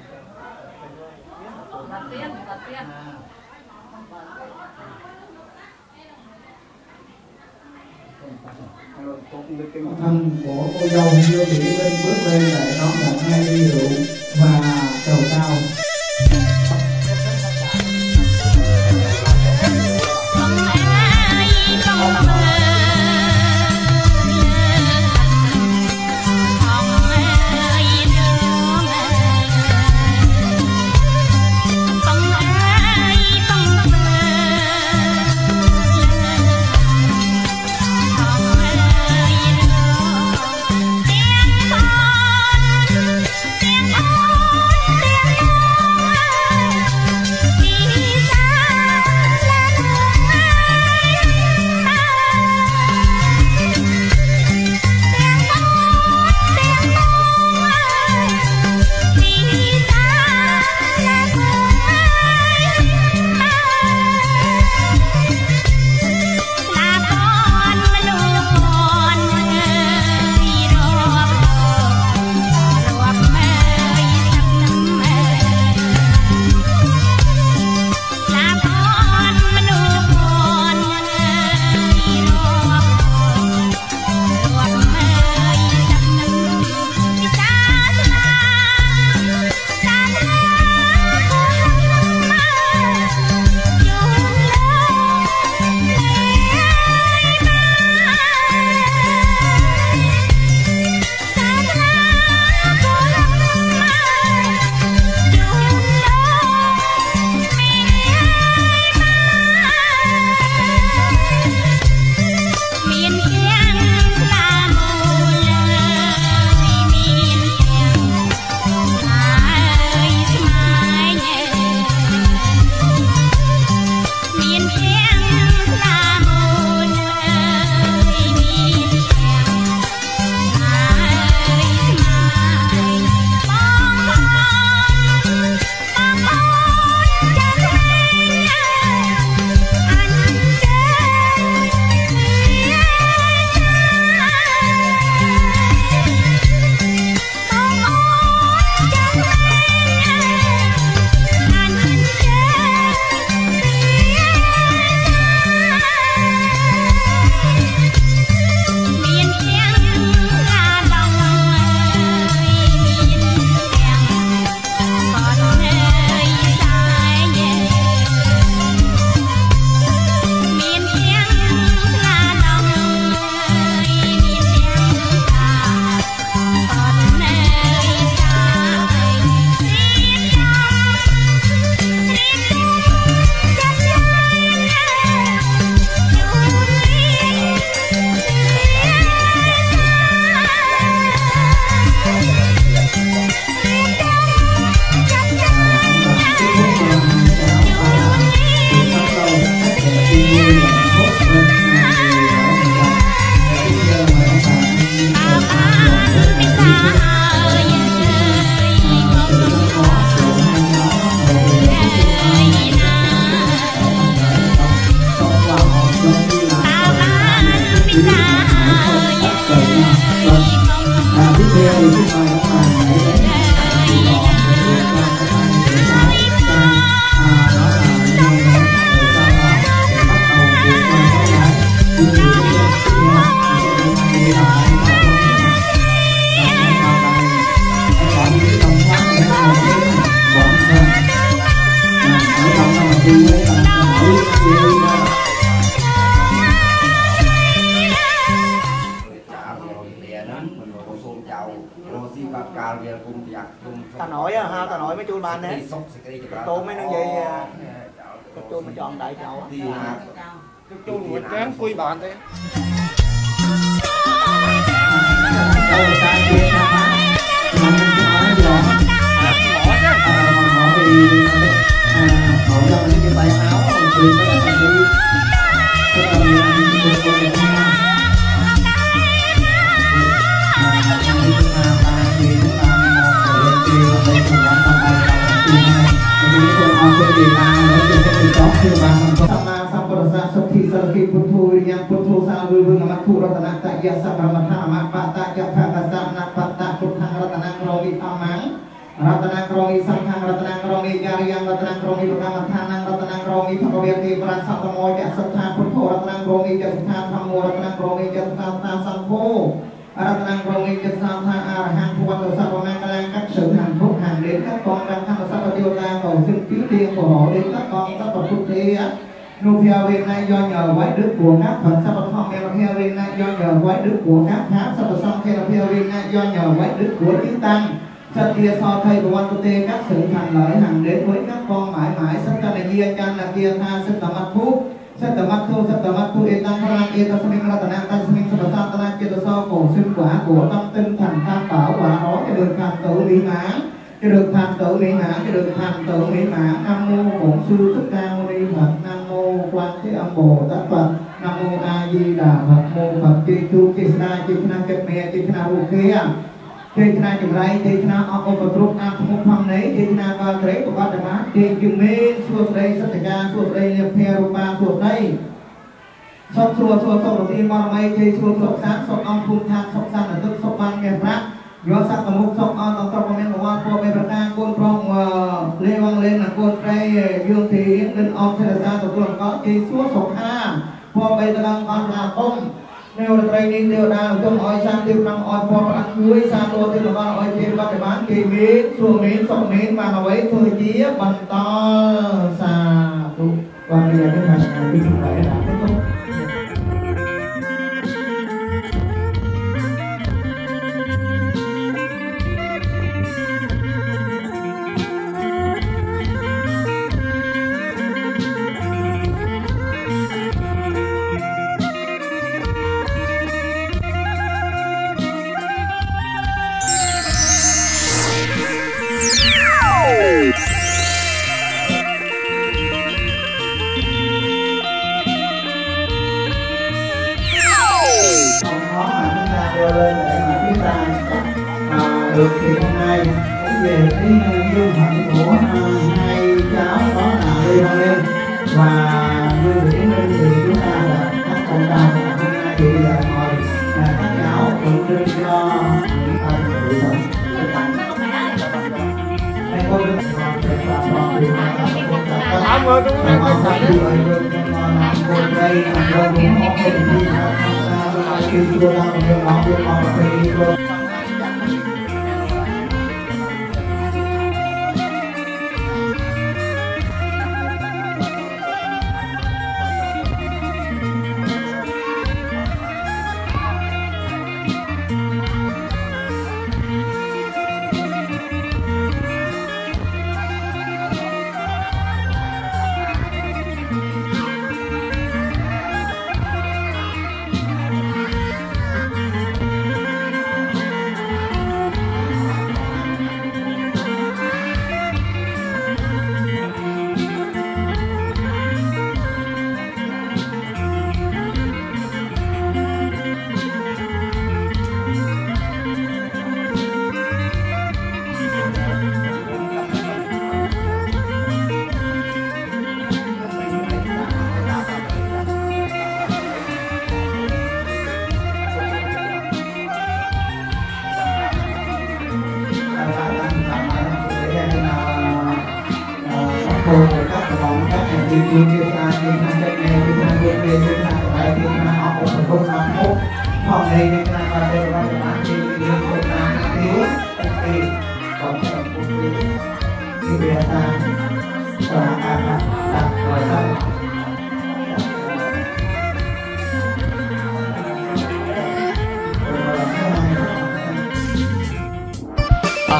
đặt tiền đặt tiền thân của cô dâu chưa bị lên bước lên để đón nhận hai ly rượu và trầu cao. Hãy subscribe cho kênh Ghiền Mì Gõ để không bỏ lỡ bàn giờ cùng giặc cùng ta nói ha ta nói mấy chú bàn đấy tôi mấy nó gì cái chú mà chọn đại cháu thì cái chú một tráng phui bàn đấy đâu ta kia ta mà mình nói gì đó họ chứ họ thì họ cho những cái tay áo thì có thể đi tức là mình đi con người ta Ratana kromi sangkang ratana kromi jariyang ratana kromi pekamathanang ratana kromi bhagavati prasatamo jasatha puttho ratana kromi jasatha dhammo ratana kromi jasatha sangho ratana kromi jasatha arahang phật sarvamangala các sự hạnh phúc hàng đến các con đang tham gia vào tiêu ta cầu xin cứu tiên của họ đến các con tất cả phúc thế nô theo bên này do nhờ quái đức của các phật sa phật thọ theo theo bên này do nhờ quái đức của các pháp sa phật song theo theo bên này do nhờ quái đức của chư tăng Sat kia so thầy của quan tê các sự thành lợi hằng đến với các con mãi mãi sát ta này kia chan là kia tha sát ta mắt thu sát ta mắt thu sát ta mắt thu etan phalang eta saming ratana tan saming sabasatana kia so cổ sinh quả của tâm tinh thành tham bảo quả đó cho được thành tựu mỹ mãn cho được thành tựu mỹ mãn cho được thành tựu mỹ mãn. Nam mô Bổn Sư Thích Ca Mâu Ni Phật. Nam mô Quan Thế Âm Bồ Tát Phật. Nam mô A Di Đà Phật. Mô Phật Chi Tu Chi Sa Chi Na Kết Mê Chi Na Ru Kia Chi Na Chum Rai Chi Na Ốc Ốc Bát Ruk Am Thung Phang Nấy Chi Na Ba Tre Của Bát Đà Mát Chi Chum Mê Suốt Đây Sát Ca Suốt Đây Liệp Phe Rupa Suốt Đây Sốt Suốt Suốt Suốt Đầu Tiên Mòn Mây Chi Suốt Suốt Sáng Suốt Ông Phung Than Suốt San Là Tức Suốt Ban Nghe Pháp do sắc tầm mục sọc on tầm tầm men của anh cô bên bờ cang côn prong lê vang lên là côn trai dương thị lên on sẽ là ra tầm tuần có chi suốt sọc ha po bên tầm on là công nếu là trai đi tiêu đào trong oi sang tiêu năng on po ăn chuối sang tô tiêu là con oi trên bắt để bán kỳ mít xuồng mít sọc mít mà nó ấy thôi chí bằng to xà tụ và bây giờ cái thành đi lại đã kết thúc. Được thì hôm nay cũng về cái duyên phận của hai cháu đó là Lê Văn Lên và Lê Vĩ Minh thì chúng ta đã các cộng đồng hôm nay thì là mời các cháu tượng trưng cho những ân tự phận. Đây cô đứng còn sẽ làm còn điều này là một công tác còn sắp đi ở đường làm cô đây làm đâu cũng có cái gì là tham gia với khi cô đang ở đó cô còn phải đi cô.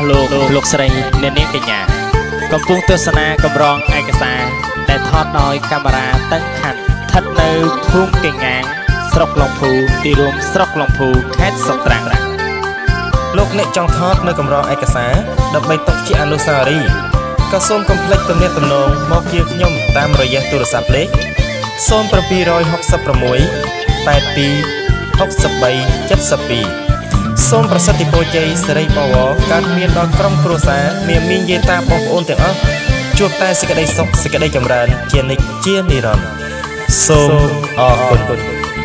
ស់លោកលោកស្រីអ្នកនាងកញ្ញាកំពុងទស្សនាកម្រងឯកសារដែលថតដោយកាមេរ៉ាតឹងខាន់ស្ថិតនៅភូមិកេងាងស្រុកឡុងភូទីរួមស្រុកឡុងភូខេត្តស្រុកត្រាំងលោកអ្នកចង់ថតនៅកម្រងឯកសារដើម្បីទុកជាអនុស្សាវរីយ៍ក៏សូមកុំភ្លេចទំនាក់ទំនងមកជាខ្ញុំតាមរយៈទូរស័ព្ទលេខศูนย์ เจ็ด หก หก หก แปด two หก สี่ เจ็ด twoសូមប្រសិទ្ធពរជ័យសិរីបវរកើតមានដល់ក្រុមគ្រួសារមានមីងយាយតាបងប្អូនទាំងអស់ជួបតែសេចក្តីសុខសេចក្តីចម្រើនជានិច្ចជានិរន្តរ៍សូមអរគុណ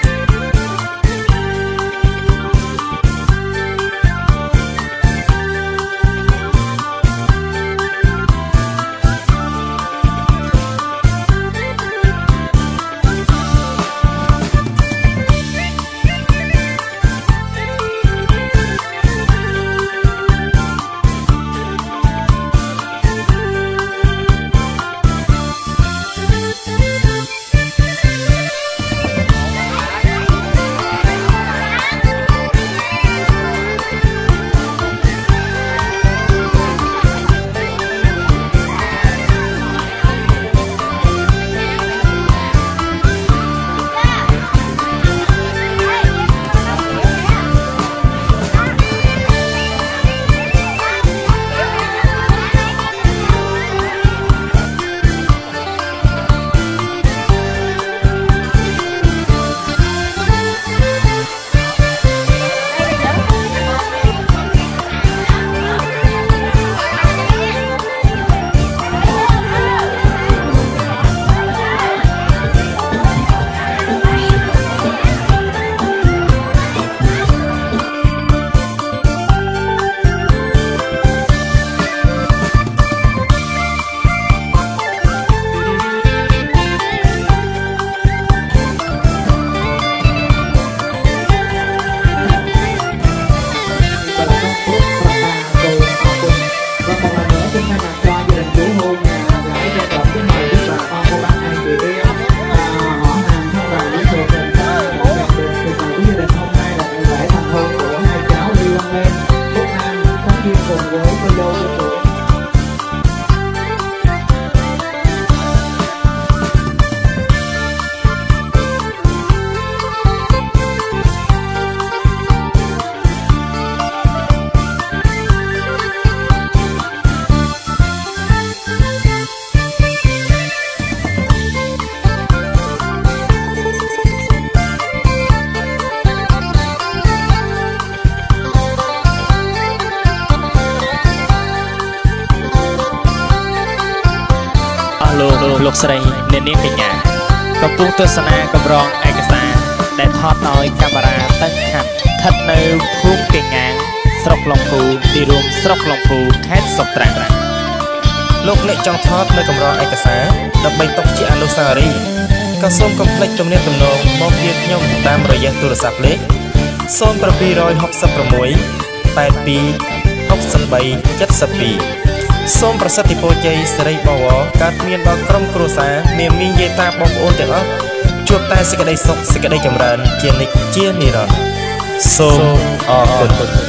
លោកស្រីអ្នកនាងកញ្ញាកំពុងទស្សនាកម្រងឯកសារដែលថតដោយកាមេរ៉ាតឹងខាន់ស្ថិតនៅភូមិកេងាងស្រុកឡុងភូទីរួមស្រុកឡុងភូខេត្តស្រុកត្រាំងលោកអ្នកចង់ថតនៅកម្រងឯកសារដើម្បីទុកជាអនុស្សាវរីយ៍ក៏សូមកុំភ្លេចទំនាក់ទំនងមកជាខ្ញុំតាមរយៈទូរស័ព្ទលេខศูนย์ เจ็ด หก หก หก แปด two หก สี่ เจ็ด twoសូមប្រសិទ្ធពរជ័យសិរីបវរកើតមានដល់ក្រុមគ្រួសារមានមីងយាយតាបងប្អូនទាំងអស់ជួបតែសេចក្តីសុខសេចក្តីចម្រើនជានិច្ចជានិរន្តរ៍សូមអរគុណ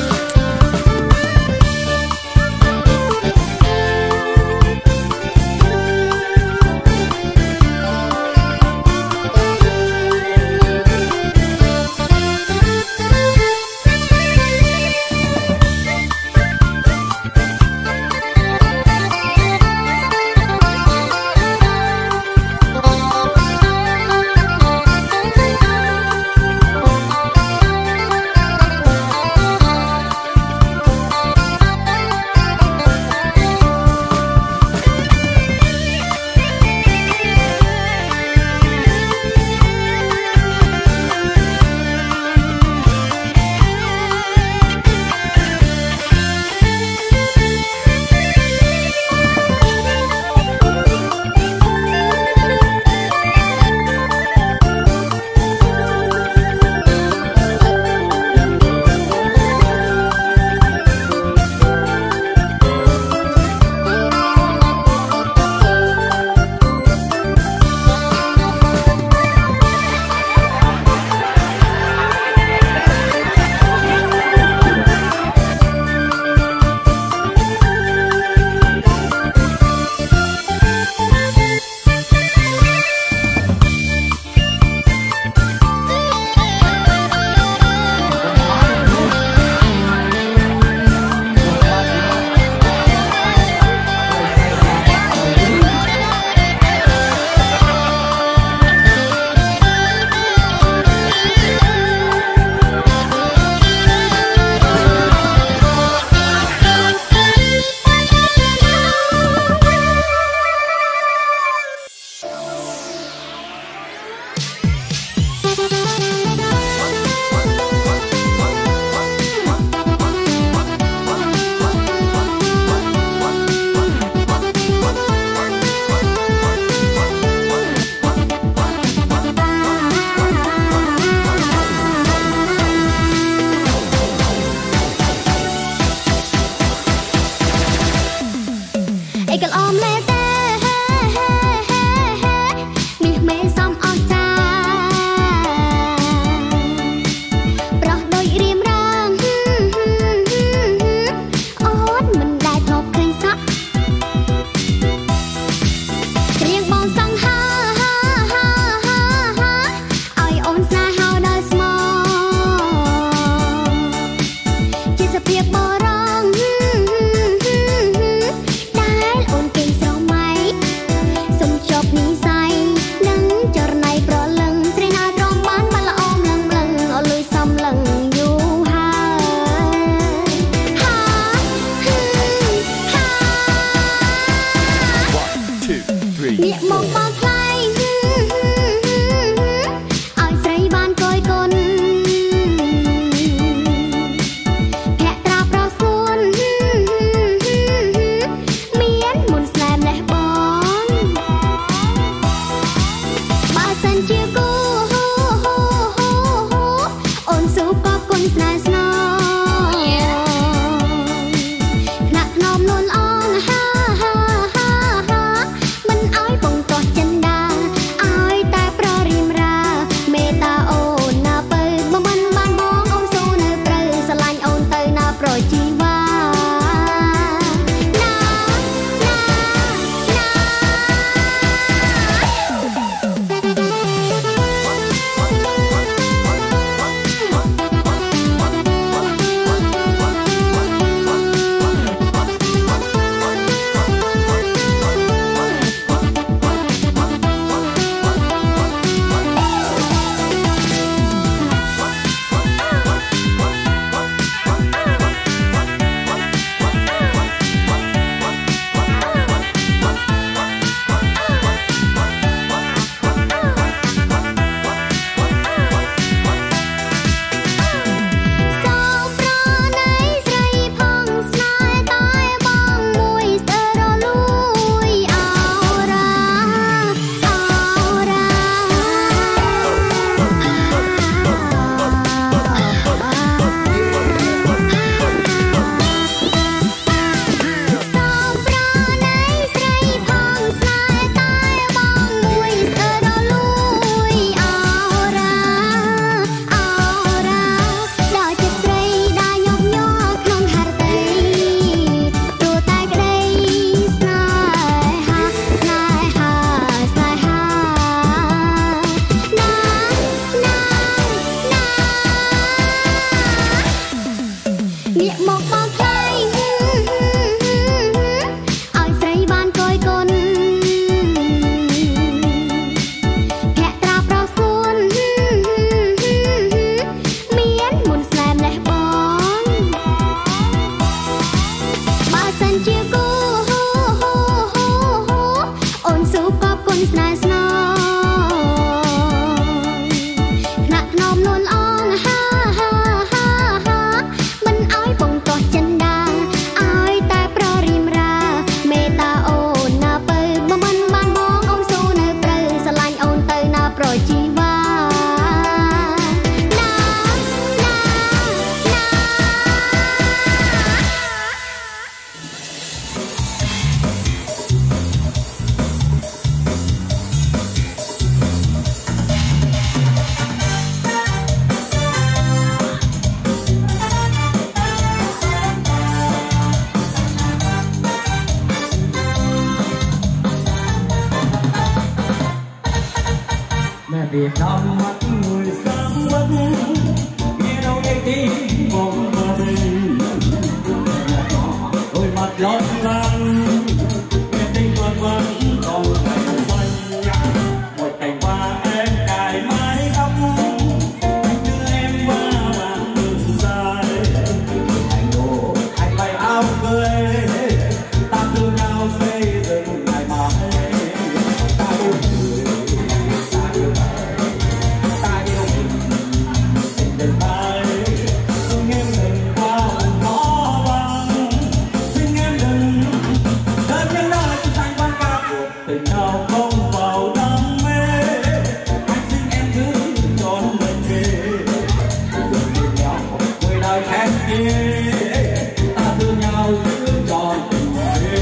Việt Nam mắt người sáng mắt nghe đâu đây tiếng vọng vào đình đôi mặt lót vàng nghe tình vẫn vẫn còn cành xanh một cành hoa em cài mái tóc đưa em qua bàn đường dài anh đồ anh may áo cười ta thương nhau xây dựng ngày mai ta yêu người ta yêu ta yêu mình tình đến mai xin em đừng qua nó vắng xin em đừng đến những nơi chúng thanh vang ca cuộc tình nào không vào đam mê anh xin em giữ trọn mình về thương nhau người đời khen kia ta thương nhau giữ trọn tình về.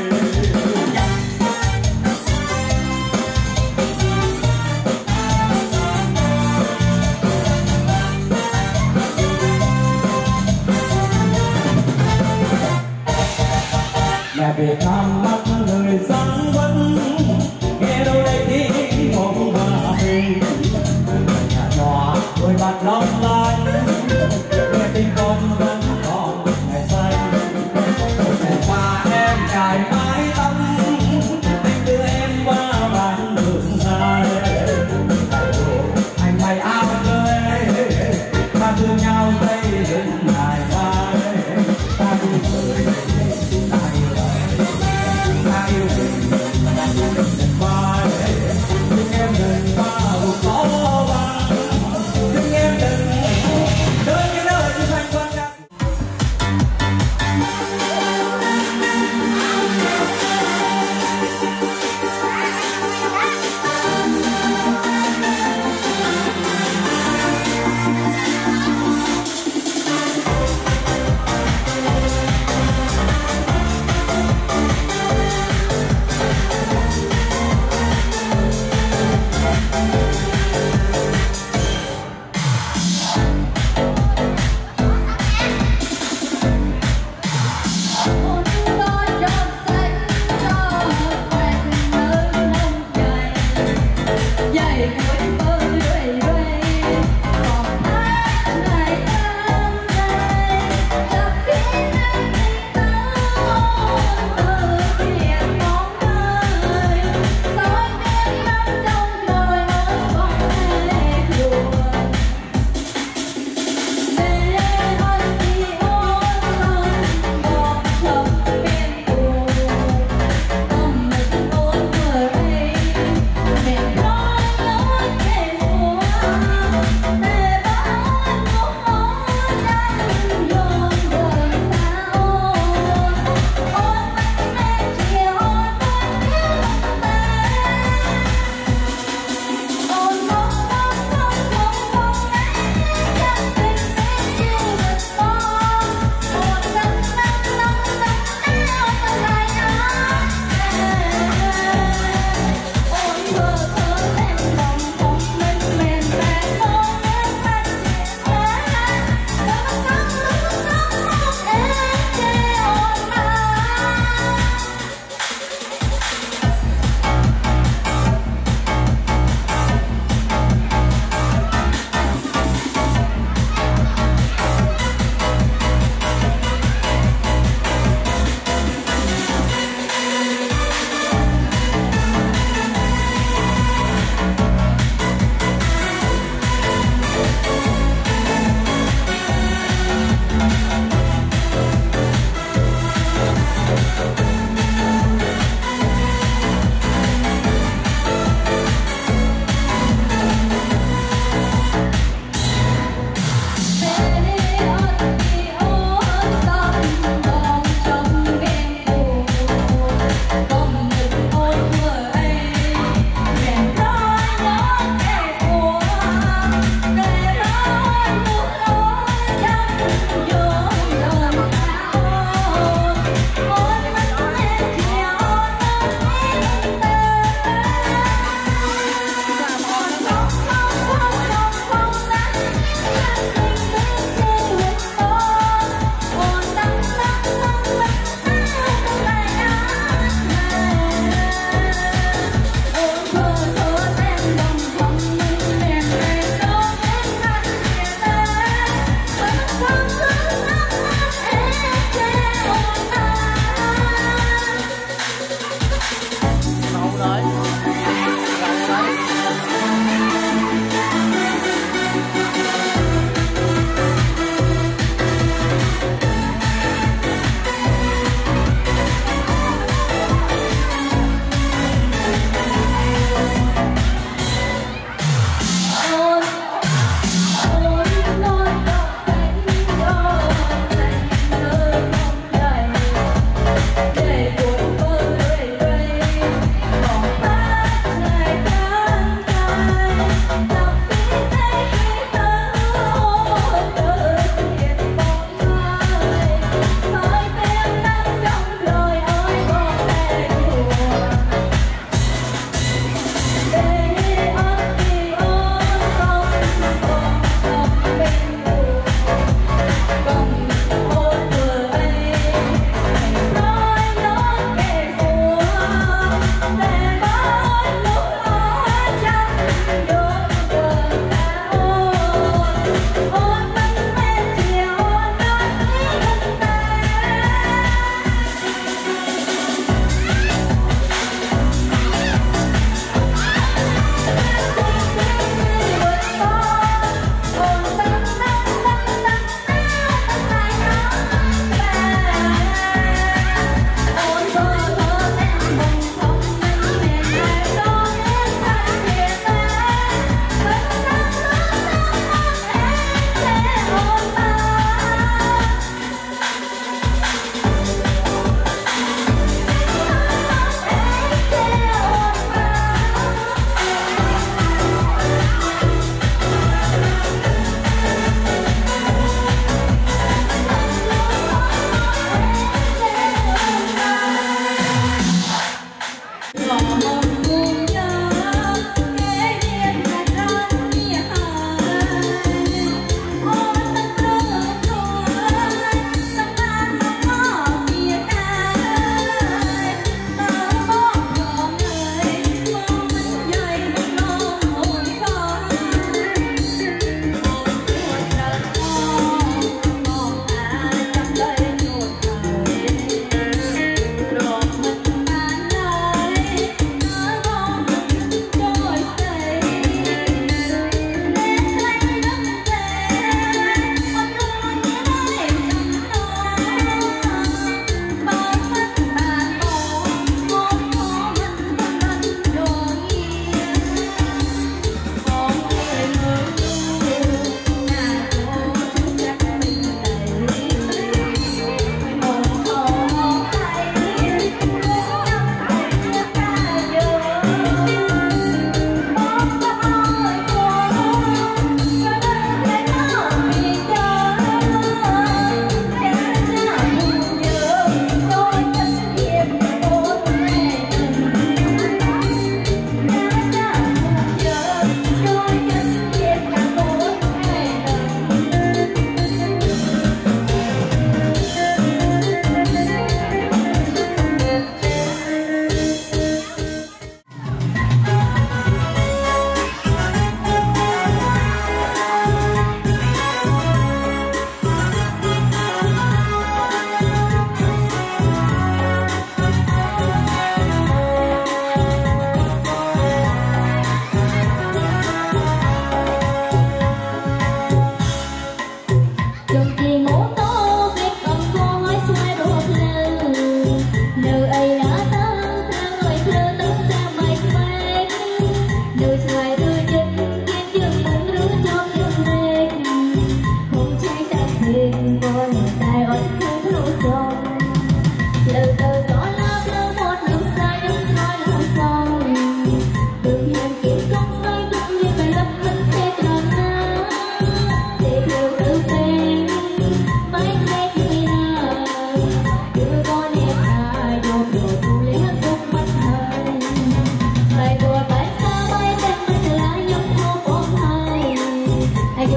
Mẹ Việt Nam mắt người sáng vẫn nghe đâu đây tiếng mộng hòa bình nhà nhỏ đôi mặt long lanh nghe tình con vẫn còn ngày xanh mẹ qua em cài mái tóc anh đưa em qua bàn đường dài anh may áo cười ta thương nhau xây dựng ngày mai ta vui cười ta yêu ta yêu mình đừng vai nhưng em đừng bao có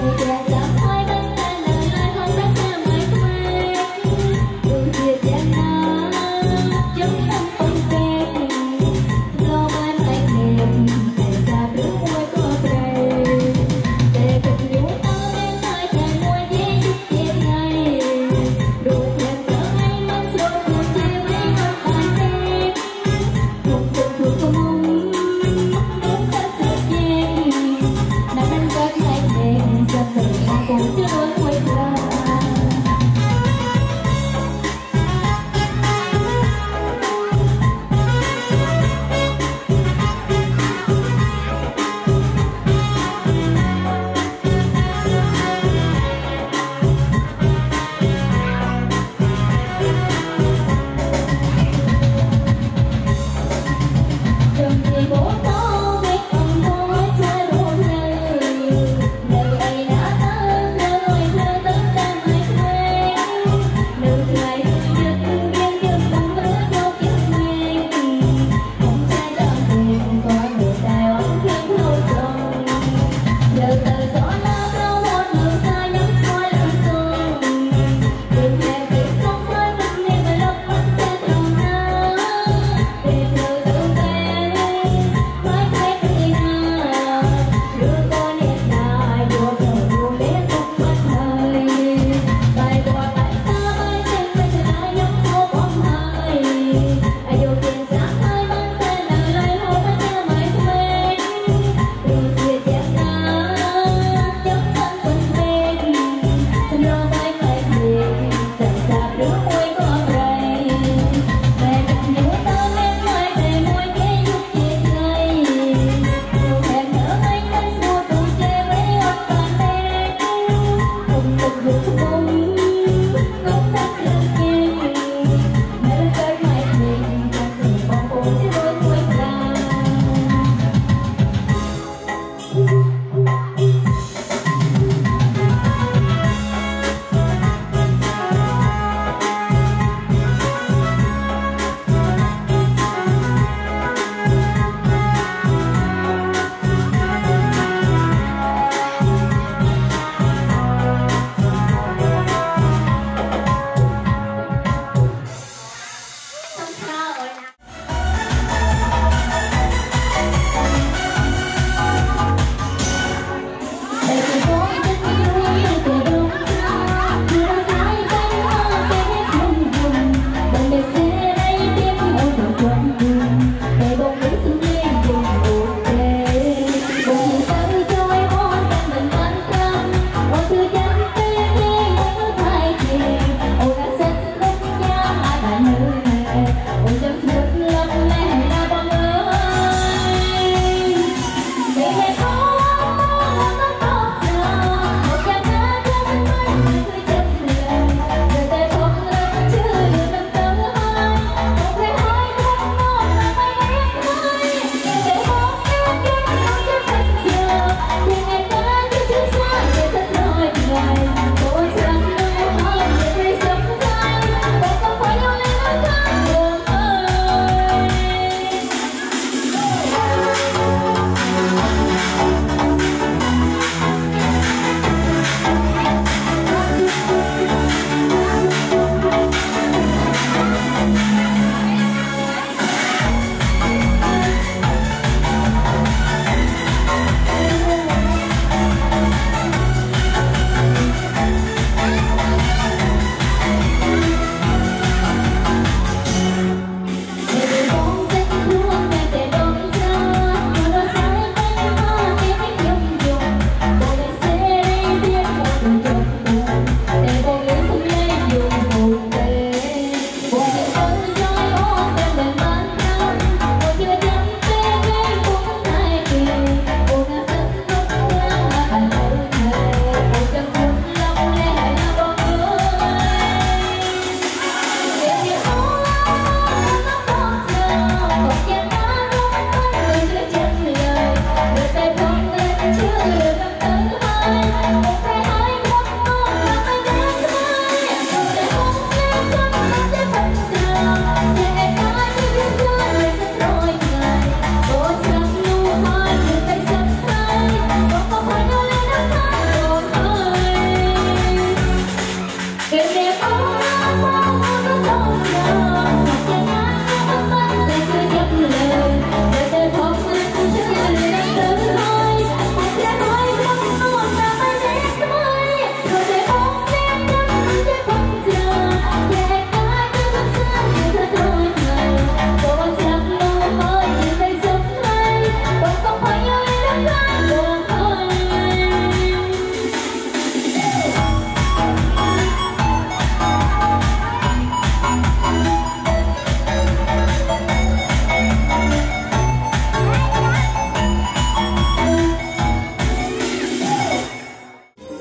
Hãy subscribe cho kênh Ghiền Mì Gõ để không bỏ lỡ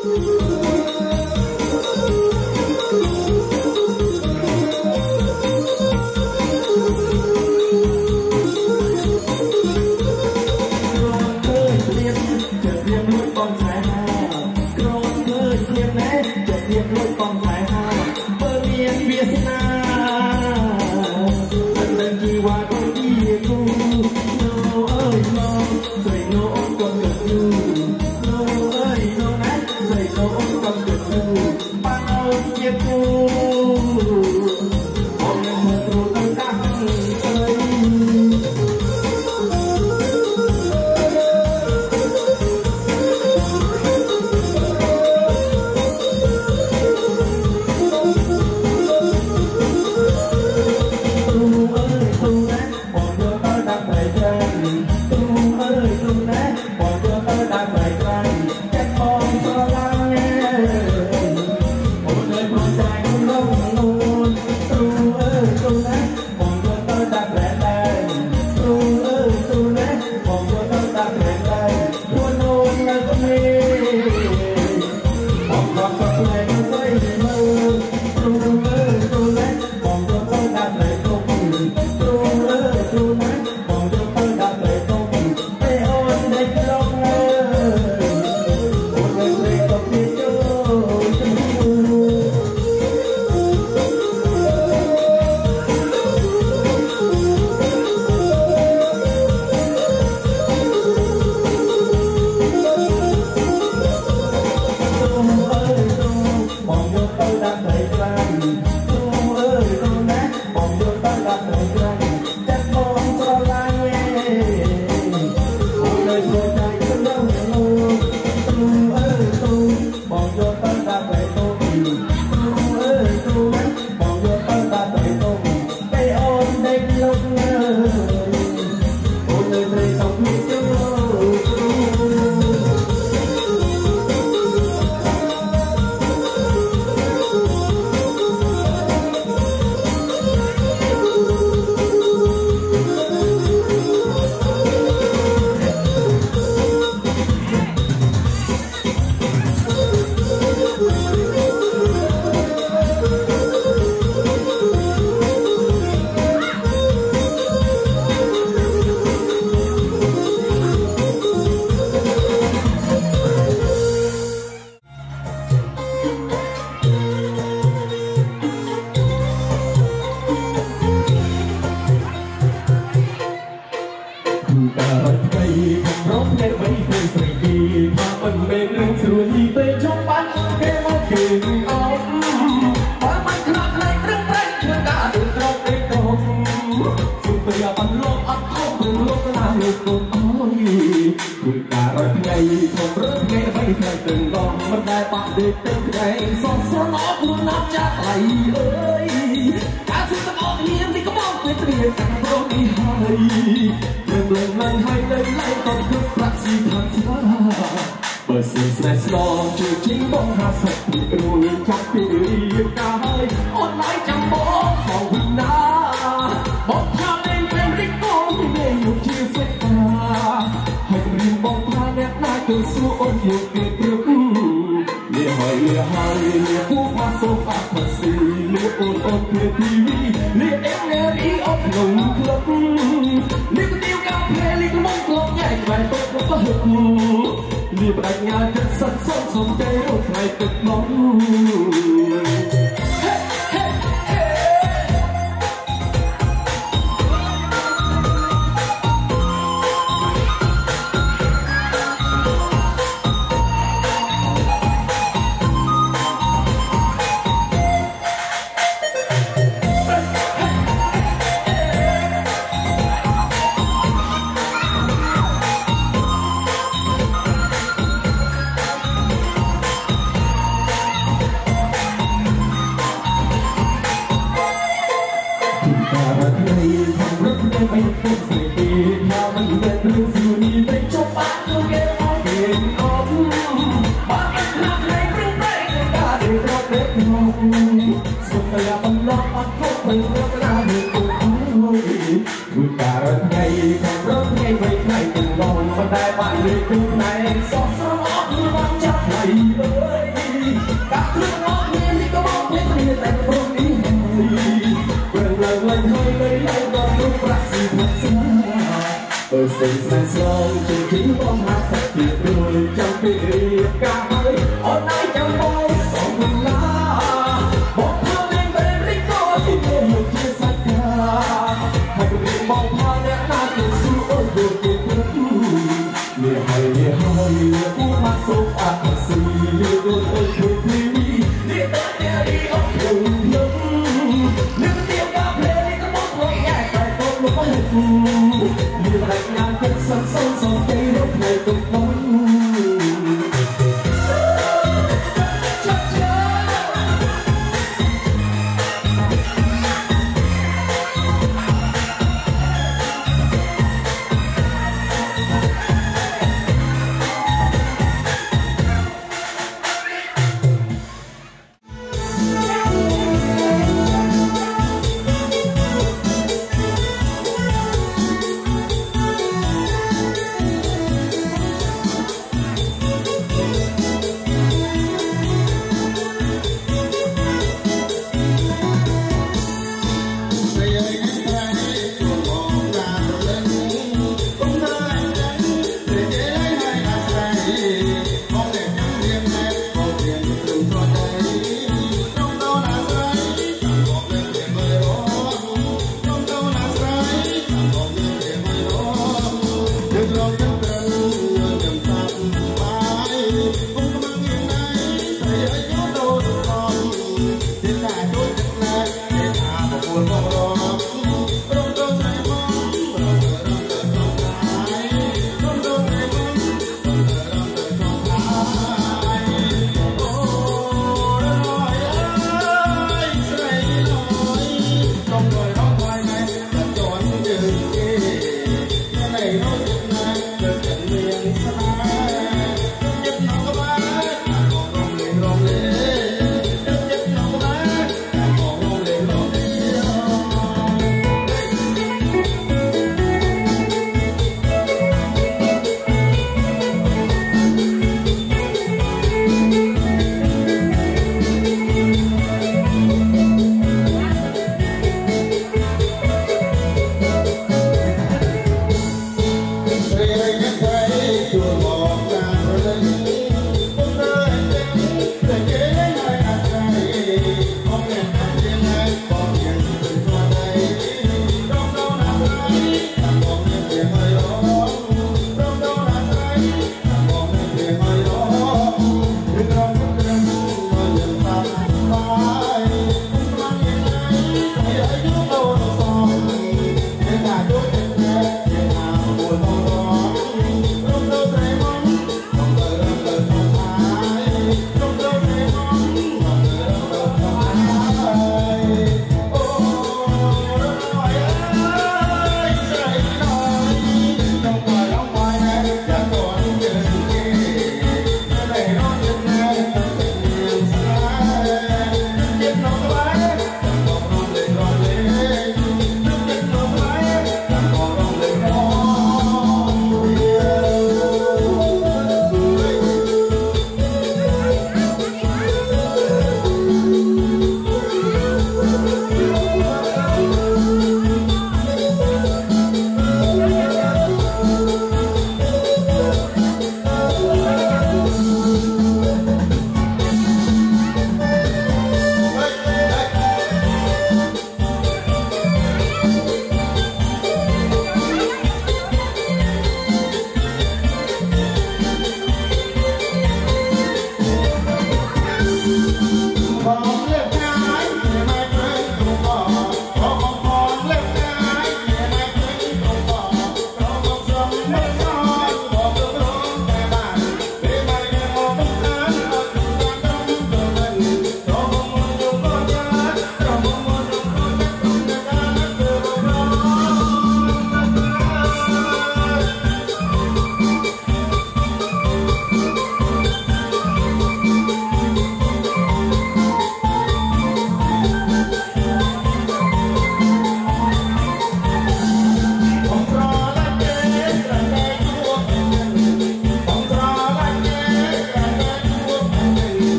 Hãy subscribe cho kênh Ghiền Mì Gõ để không bỏ lỡ những video hấp dẫn សេចក្ដីស្រងជាជីវមហាសក្តិរួយចាំពីរៀបការហើយអូនឯងចាំបងសំឡាបងថាលេងបែបរីកោទីមកជាសក្តាហើយពីបងថាអ្នកណាទៅសួរអូនទៅទៅនេះហើយនេះហើយគូមកសុខអត់ស៊ីនេះដូចអូនជួយពីនេះតែរីអត់ព្រមនឹងទៀបកាភ្លេងក៏មកមកយ៉ាតែទៅមកគូនេះតែញ៉ាំទឹកសន្សំ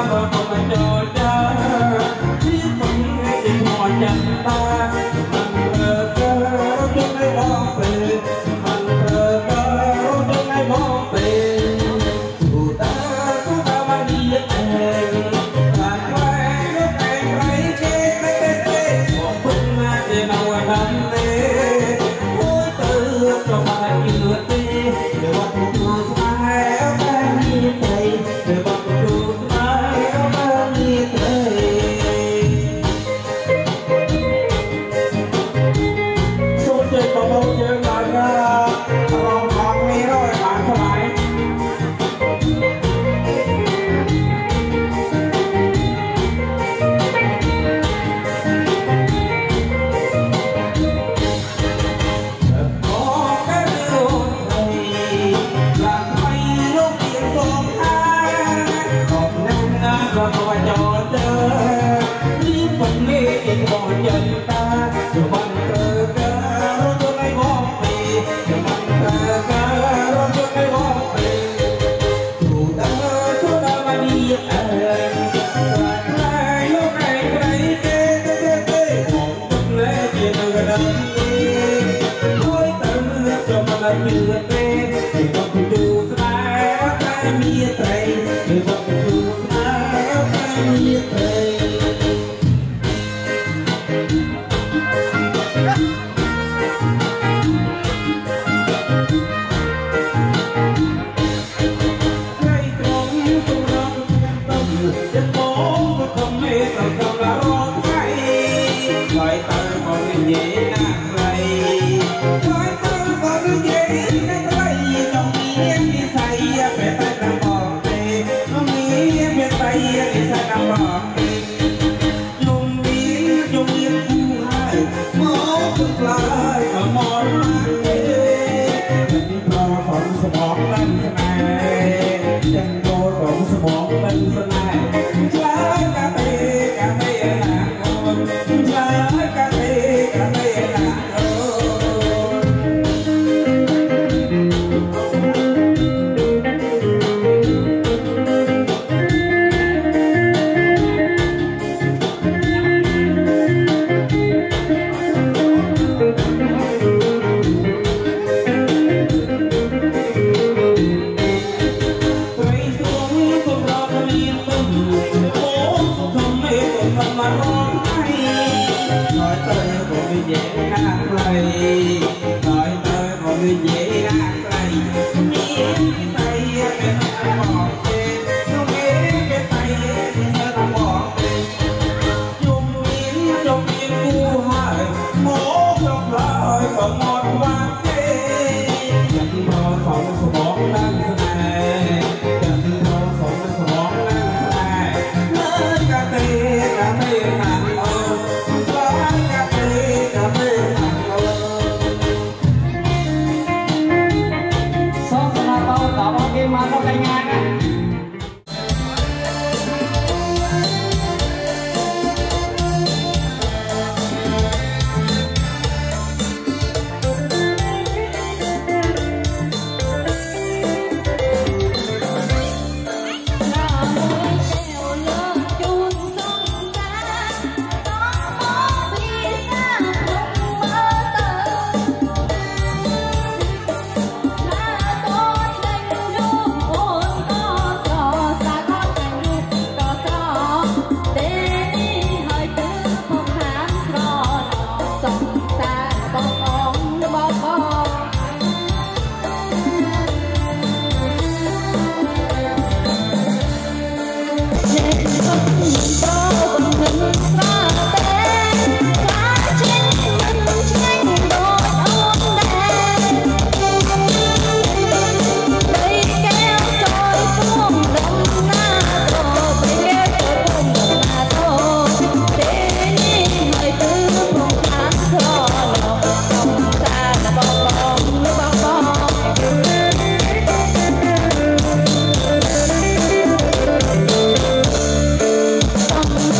Hãy subscribe cho kênh Ghiền Mì Gõ để không bỏ lỡ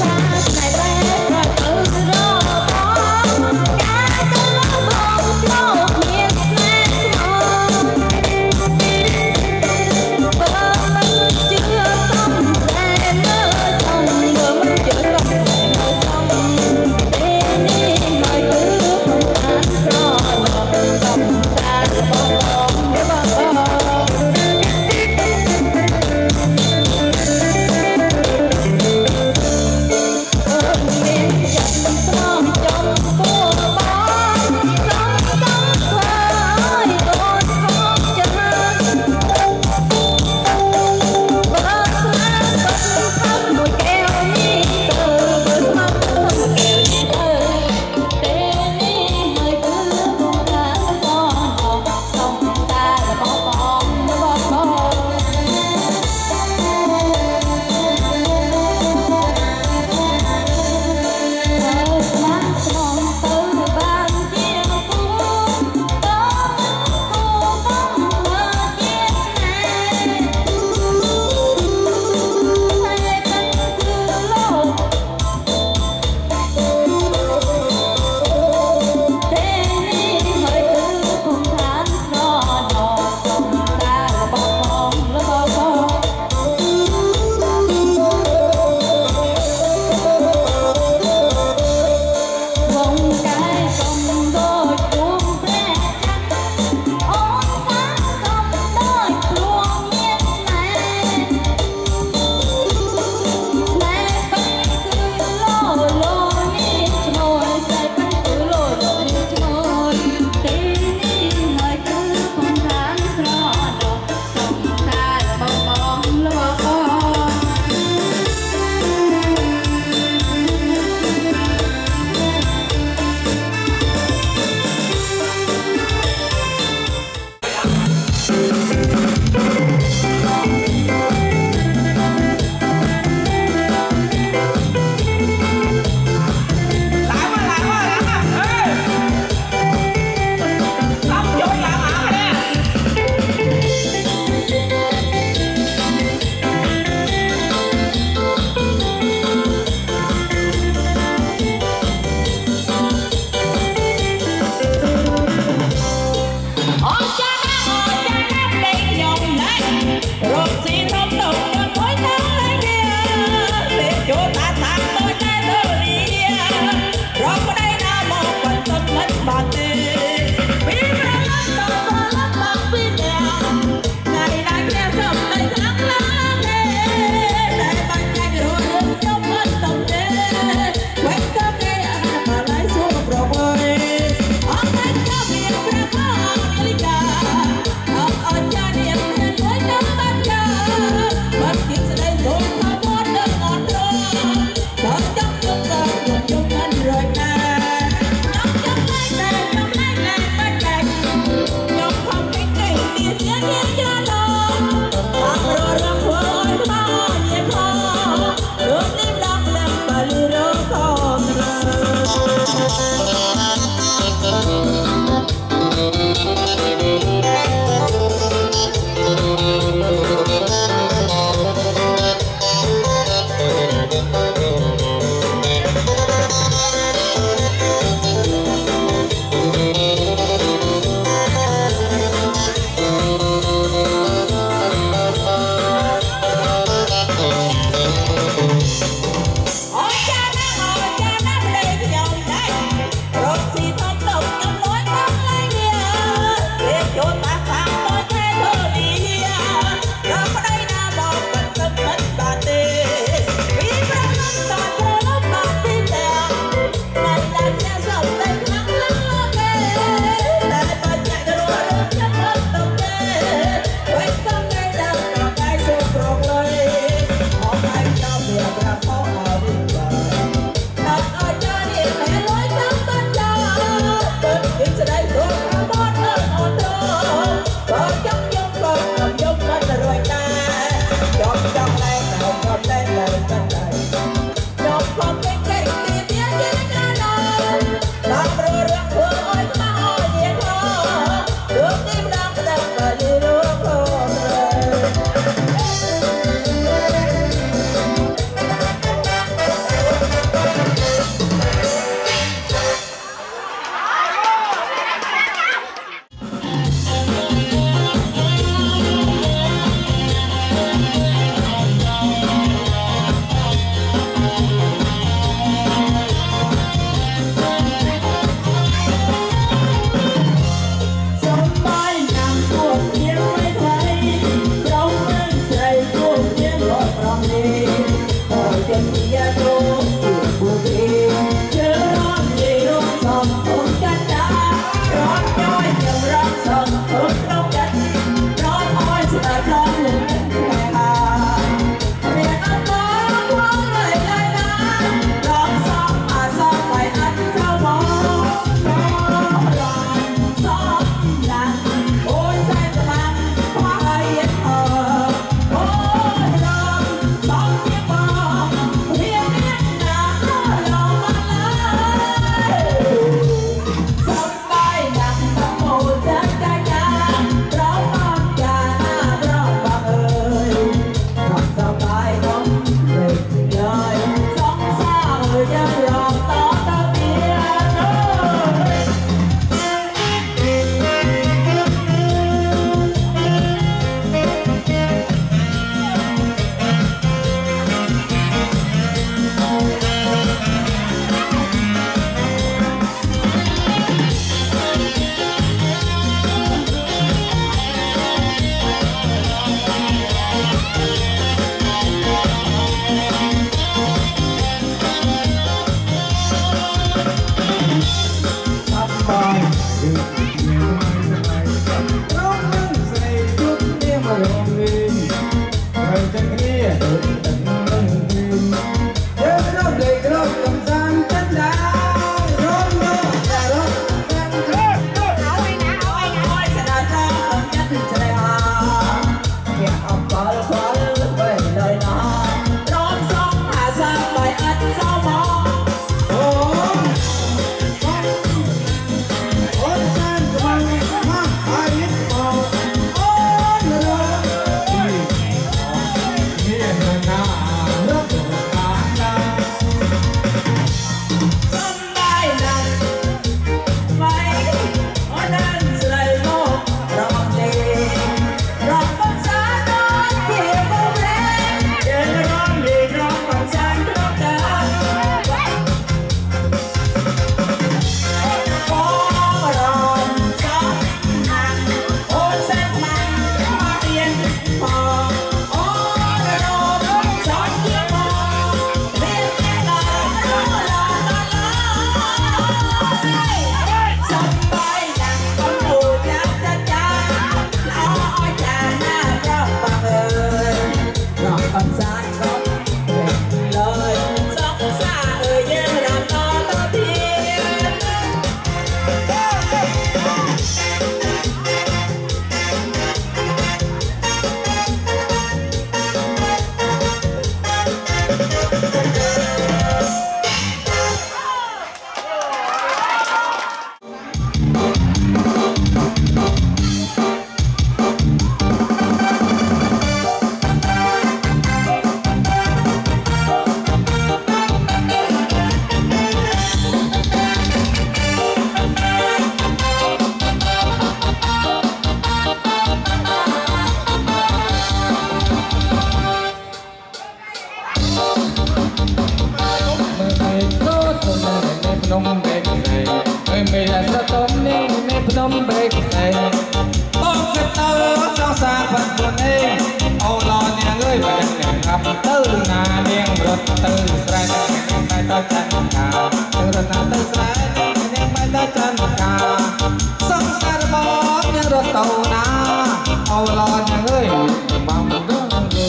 นมเบกไงเอ้ยไม่ได้สะต้มนิ่งในพนมเบกไงต้องกระเตอร์ต้องสาพันคนเองเอาลอนเนี่ยเอ้ยมาดังแหน่งครับตื้อนาเนียงรถตื้อแสนไปต่อจันทาตื้อรถนาตื้อแสนเนียงไปต่อจันทาสงสารบอกเนี่ยรถเต่านาเอาลอนเนี่ยเอ้ยบังเรื่องดู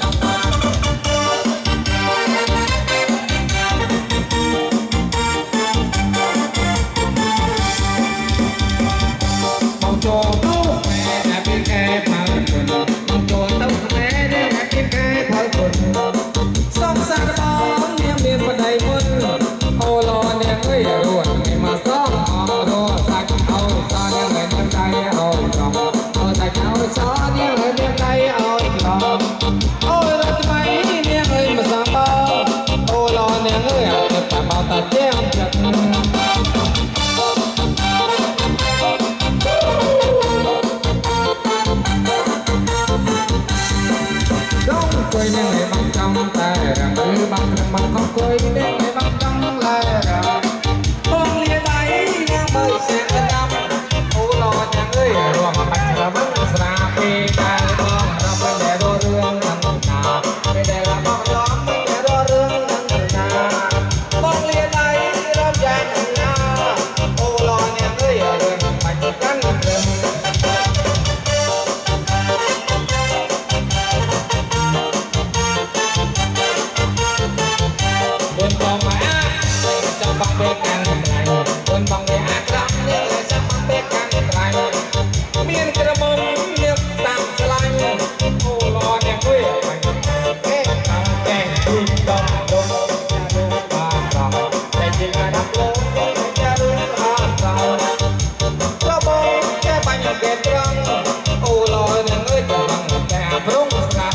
โจตู้แม่แต่เป็นแค่พังคนโจตู้แม่แต่เป็นแค่พังคนสองสารบองเนี่ยเมียนบันไดมุนโอโลเนี่ยเอ้ยรวดไม่มาซ้อมเอาโรสักเอาซ้อนเนี่ยเลยมันใจเอาจอมเอาสักเอาซ้อนเนี่ยเลยมันใจเอาจอมโอ้ยรถไม่เนี่ยเอ้ยมาซ้ำเบาโอโลเนี่ยเอ้ยแต่เบาแต่เจ้าจัดquay nên ngày băng trong tay rằng cứ băng băng không quay đến ngày băng trong lại rằng bông lia đáy ngang bơi xe tân năm ô lo nhà ơi rồi mà bạch là băng ra về tay bông ra bên để đôi rương nằm nà bên để là bông gió bên để đôi rương nằm nà bông lia đáy rớm dài nà ô lo nhà ơi rồi mà bạch cắn rừng bên bóng mẹ trong bóng bê càng lạnh bên bóng mẹ ác lắm nhưng lại trong bóng bê càng lạnh miền cái mông nước tạm lạnh ô lo nè quê cái thằng kèn đi đông đông cha đông ba ròng để chỉ là đắp lố cha đông ba ròng cho bông cái bánh kẹt rong ô lo nè ơi cho bằng kẹt rung lạnh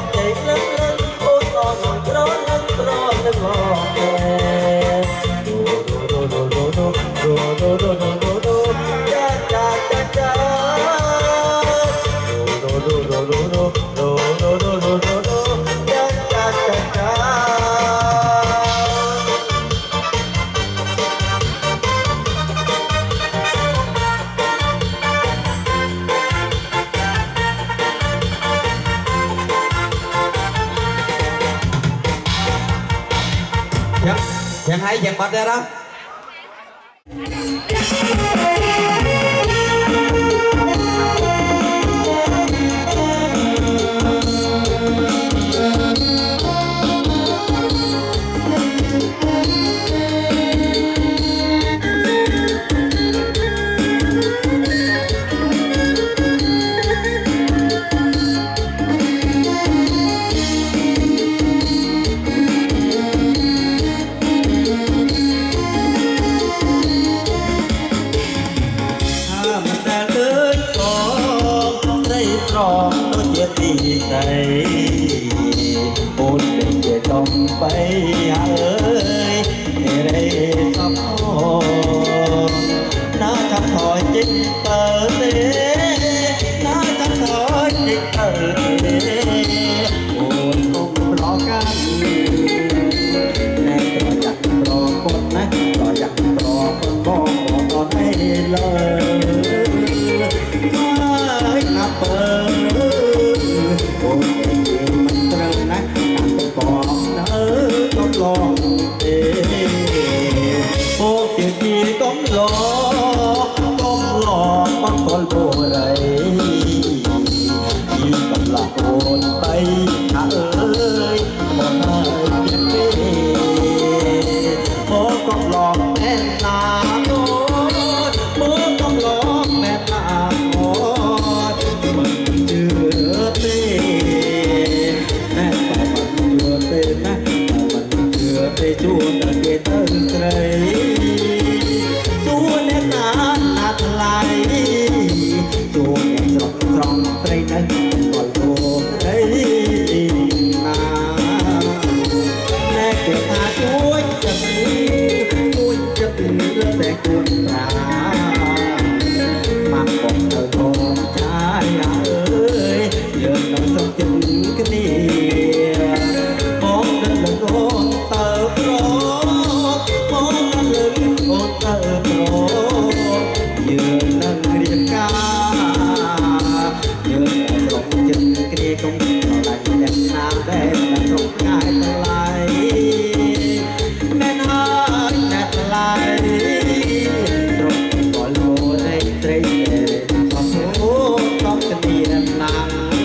Hãy subscribe cho kênh Ghiền Mì Gõ để không bỏ lỡ ยังยังให้ยังบัดได้แล้วใจโอนเป็นเจตองไปหาเอ้ยให้ได้สับพอน้าทำถอยจิตเปิดเตน้าทำถอยจิตเปิดเตโอนคงรอกันแน่ก็อยากรอคนนะก็อยากรอคนบอกบอกตอนให้เลยไม่นับเปิดโอ้ยมันเตรนะการตะกอกนะเออต้องลองเอ๋โอ้ยที่ต้องรอต้องรอบางคนโบไรยิ่งกำลังโอนไปหาเอ้ยบ่ได้เก็บเองโอ้ต้องรอแม่นาโน้ตโอ้ต้องรอแม่นาโน้ตมันเจือเต้แม่ต่อมันเจือเต้นะมันเจือเต้จูนตะเกียเติ้งไกรจูนแน่นาหนักไหลจูนแน่สองสองไตรนั้นก่อนโตได้นาแม่เกิดมาช่วยจะมือช่วยจะมือแล้วแต่คุณตามาบอกเธอของชายเอ้ยเดินเราต้องจึงกันดีมองนั่นละโอนเติบโตมองนั่นละโอนเติบโตยืนนั่งเรียนกายืนแต่ตรงจึงกันดีคงต่อไหลแดงน้ำแดงแต่ตรงง่ายเท่าไรแม่น้อยแม่ไหลตรงก่อนโลได้เตรความโอ้ต้องกันดีนั่นนาง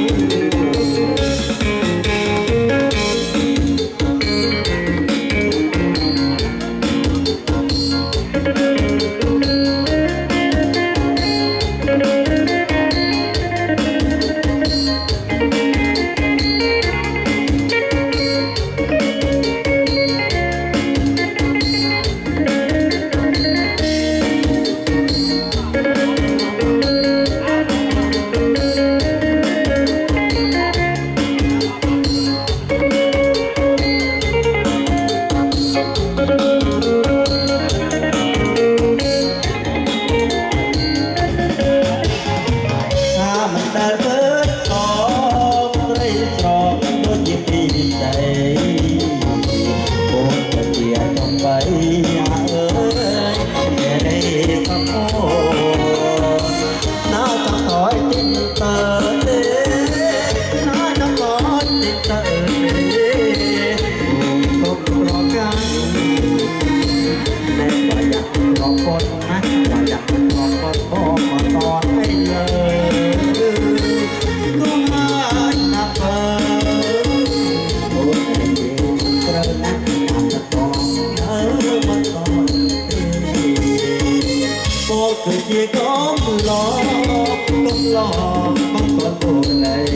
คือเกี่ยก้องหลอกก้องหลอกบางคนโดนเลย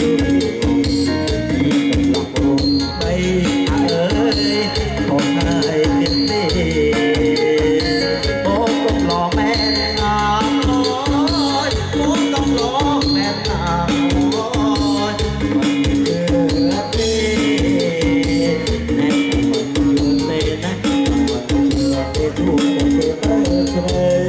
ยิ่งกำลังโอนไปหาเอ้ยขอให้เป็นเต้โอ้ก้องหลอกแม่นางน้อยโอ้ก้องหลอกแม่นางน้อยมันเกิดเต้แน่มันเกิดเต้นะมันเกิดเต้ทุกคนเกิดเต้เลย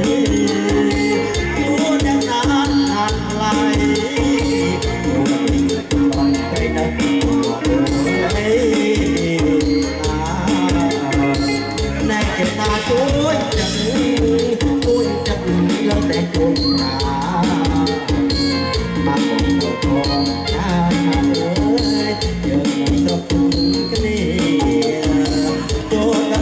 ช่วยจับช่วยจับแล้วแต่คนหามาบอกเราทองชาเอ้ยเดินมาสับคุณกันนี่ตัว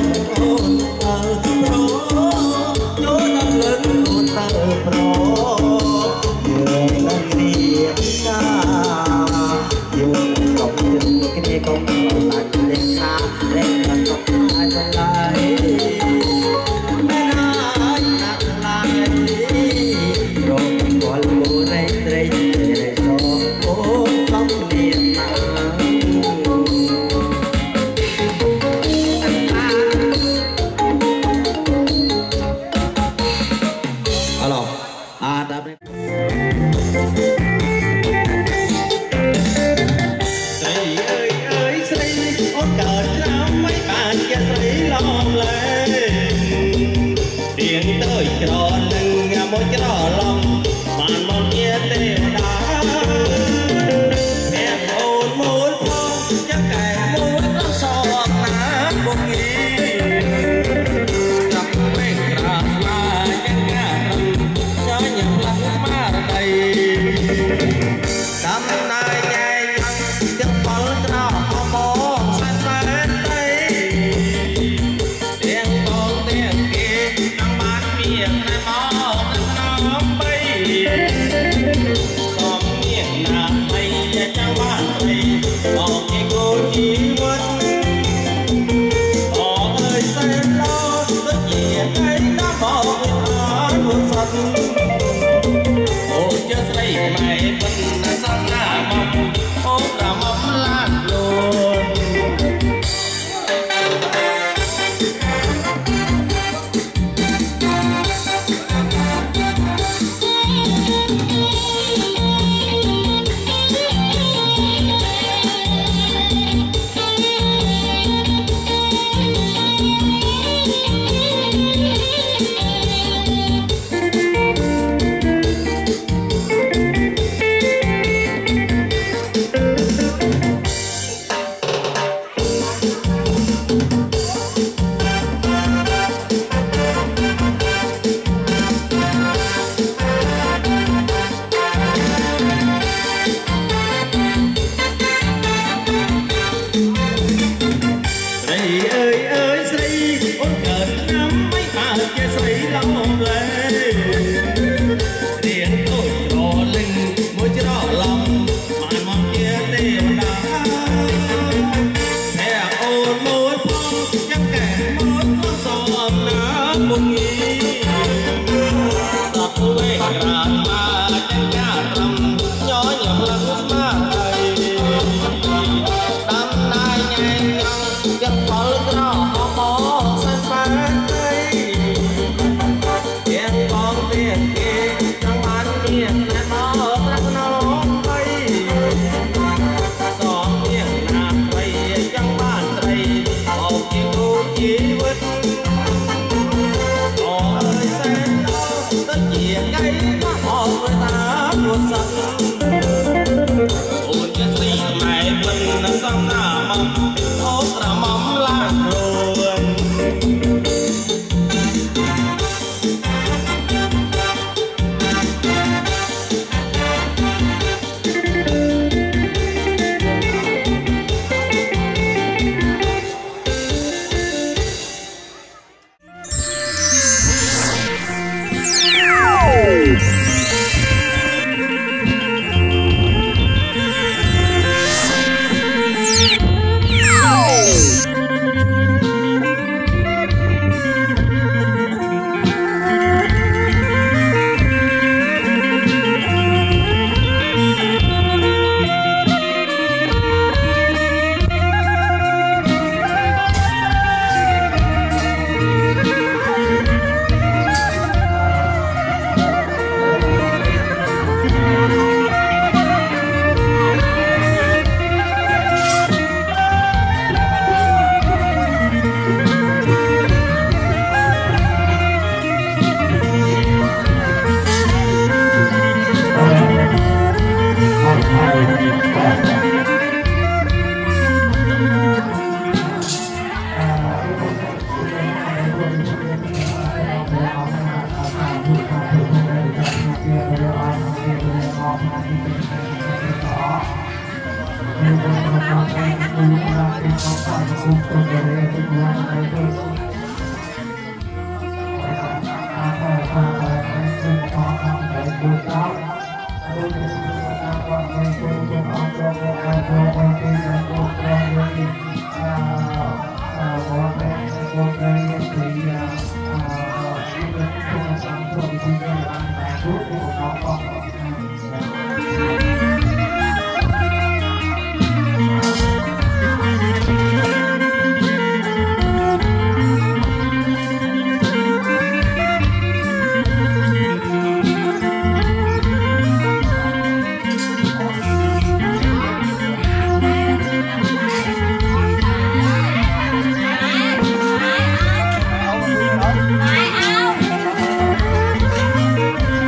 Hãy subscribe cho kênh Ghiền Mì Gõ để không bỏ lỡ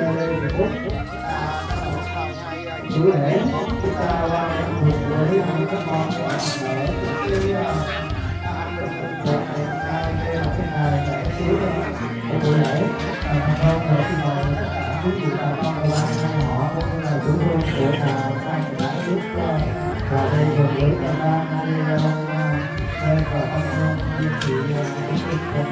buổi lễ chúng ta qua một buổi ăn các món của lễ buổi lễ thành công rồi thì mời quý vị bà con của anh họ cũng như là chủ hương của nhà anh đã giúp và đây là buổi đại ban đi đây và con hương duy trì ý định của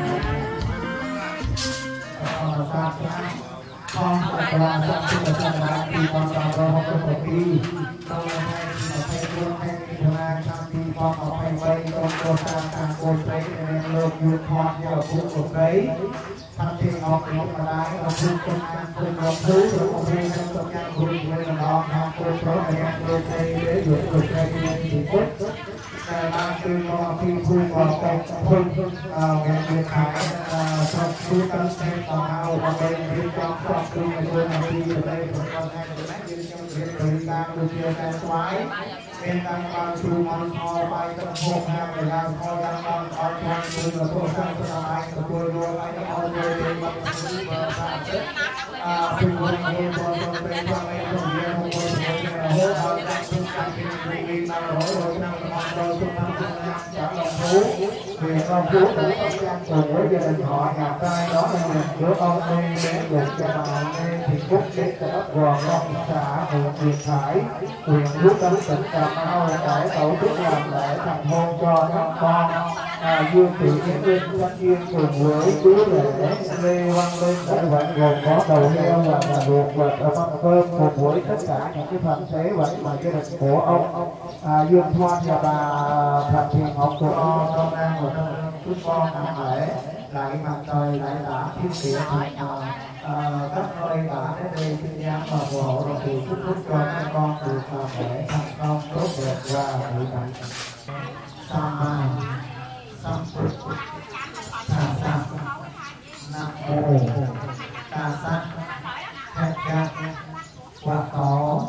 con ta con là trong khi mà cha thì con ta có một cái kỳ con là hay mà hay luôn hay là trong khi con học hay vay con cô ta càng cô thấy nên luôn luôn con theo cũng một đấy tham thì học thì mà đái học cũng công an cũng học thứ rồi học hay trong công an cũng với là nó học cũng có là em cô thấy để được được đây thì tốt là từ nó khi thu vào cái phân ngày việt hải trong khu tâm sinh tàu hào và đây bên trong phòng khu này tôi là đi ở đây và con em của bác đi trong việc thời gian được nhiều cái xoáy bên đang ban thu mong kho bay tâm hồn ha để làm kho đang mong ở trong tôi là tôi sang cho làm anh của tôi luôn anh đã ở đây để bằng thứ và sản xuất à tôi muốn tôi tôi tôi bên trong em trong việc không có thể hỗ trợ các phương tiện để đi mà hỗ trợ năng lượng tôi cũng đang trả lòng phú vì con phú của công dân cùng với gia đình họ nhà trai đó là một đứa ông đây để được cho bà nên thì cúc đến từ ấp Gò Long xã huyện Việt Hải huyện Phú Tân tỉnh Cà Mau để tổ chức làm lễ thành hôn cho các con à, Dương Thị Yến Linh Văn Duyên cùng với chú rể Lê Văn Linh để vẫn gồm có đầu heo và là luộc vịt ở mâm cơm cùng với tất cả những cái phần thế vẫn mà gia đình của ông à, Dương Thoan và bà Phạm Thị Ngọc của ông con đang và con chúng con làm lễ lại mặt trời lại đã thiên địa thành các nơi đã đến đây xin giáng và phù hộ rồi thì chúc phúc cho các con được làm lễ thành công tốt đẹp và mỹ hạnh. Sama Samput Tassa Namo Tassa Thakka Vato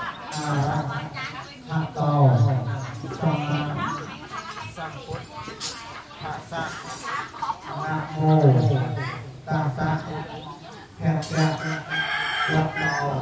Arahato Sama Samput Tassa Namo Tassa Thakka Vato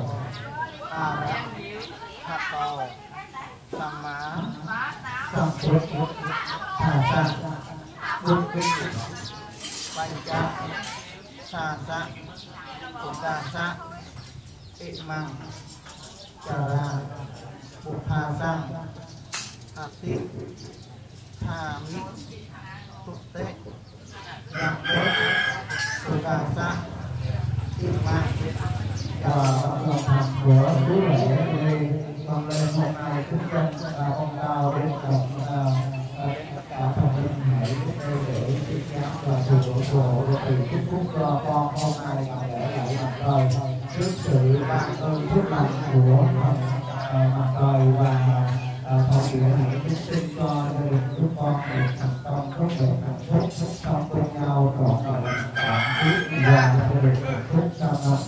Arahato Sama Samput Tassa Bukti Panca Sasa Utasa Imam Cara Bukhasa Ati Thami Tutte Yakut Utasa Imam Và thành của chú rể đây con lên hôm nay chúng dân ông cao đến tổng tất cả thành linh hãy đến đây để xin giáng và sự ủng hộ và từ chúc phúc cho con hôm nay và để lại mặt trời trước sự ban ơn phúc lành của mặt trời và thọ địa hãy chúc xin cho gia đình chúng con được thành công tốt đẹp hạnh phúc sống bên nhau trọn đời hạnh phúc và gia đình hạnh phúc sau năm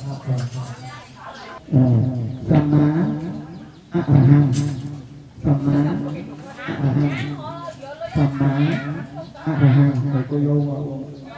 Sama Aham Sama Aham Sama Aham thầy cô vô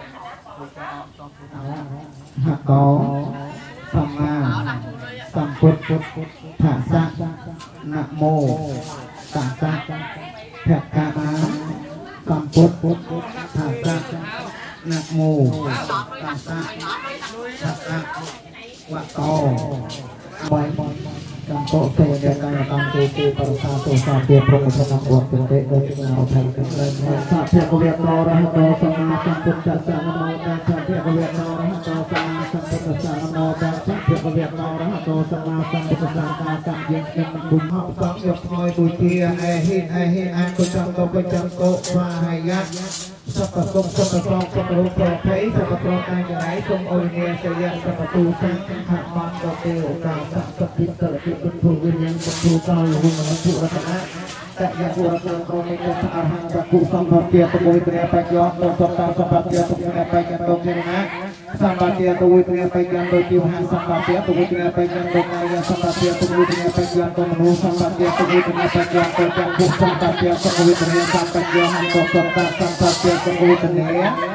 Hạ có Sama Samput Thassa Namo Tassa Thakka Samput Thassa Namo Tassa Thakka Vato Baik Kanto saya kaya kanto ke persato sampai promosi buat penting dan juga operator sampai kuliah orang atau sama sampai jasa nama dan sampai kuliah orang atau sama sampai jasa nama dan sampai kuliah orang atau sama sampai jasa akan yang menggum hafal yang mulai bukia ehin ehin aku jangko penjangko bahaya Sapatong sapatong sapatong sapatay sapatong ay ganay kung oline saya sapatusan hakman kote ukang sapit talapit bentuhin yang bentukal hubungan pura tak yang pura pura kronika arhang baku sambatia tuwi tria pagyon tontok ta sambatia tuwi tria pagyon tongjerina sambatia tuwi tria pagyon dojihan sambatia tuwi tria pagyon dongaya sambatia tuwi tria pagyon tomenu sambatia tuwi tria pagyon tonjang sambatia tuwi tria pagyon tontok ta sambatia tuwi tria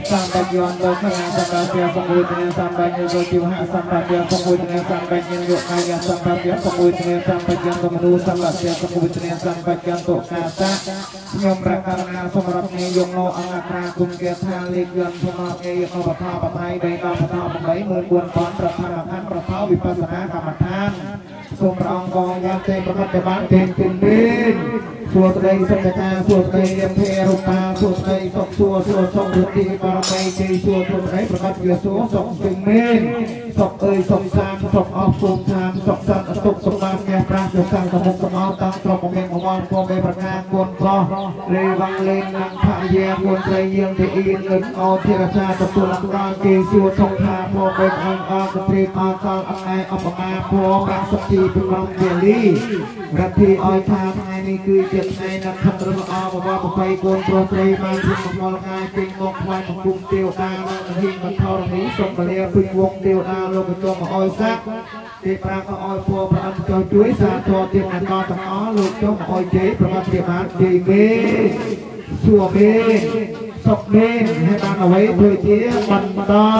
sampai yon do kaya sampai dia pengui dengan sampai nyo jiwa sampai dia pengui dengan sampai nyo kaya sampai dia pengui dengan sampai yang kemenu sampai dia pengui dengan sampai yang to kata nyom rakarna somratne yong no angakra kum ke thalik yon somratne yong no patha pathai dai ta patha pathai mười buồn conประธานขันประเภาวิปัสสนากรรมฐานทรงพระองค์กองยามเตประมัดบ้านเตนกินดินสัวตะไดสัจจาสัวตะไดเรียมเทรุตาสัวตะไดสกสัวสัวสกฤทธิปรมัยเจสัวสัวตะไดประมัดเยสัวสกจึงเมนสกเอ่ยสกสามสกออกภูมิธรรมสกสัตอตุกสกมาแก่พระจะสร้างสมุกสมอตั้งตรมเมงของวันพอเมประกาศกวนคอเรวังเลนนังพะเยกวนใจเยียงเทอีนเงินเอาเทระชาตะตุลังรางเกสัวทงทาพอเมอังอากเตรีอาการอังไงอัปมาพอปราศตีเป็นลำเจลีรัตทีอ้อยทาไงนี่คือเจ็ดไงนักขับรถอาบว่าไปโกนโปรเตย์มาถึงมอลกายเป็นมกควายของกุมเตียวดามาหิ้งมันเท่านี้ส่งมาเรียพึ่งวงเตียวดาลงไปตัวมาอ้อยซักเตปราก็อ้อยพัวพระอันจอยช่วยสาตัวเตียนอันนอตั้งอ้อลูกเจ้ามาอ้อยเจ๊ประมาณเตียมาเจเมสัวเมสกเมให้ตามเอาไว้เพื่อเจ๊มันตา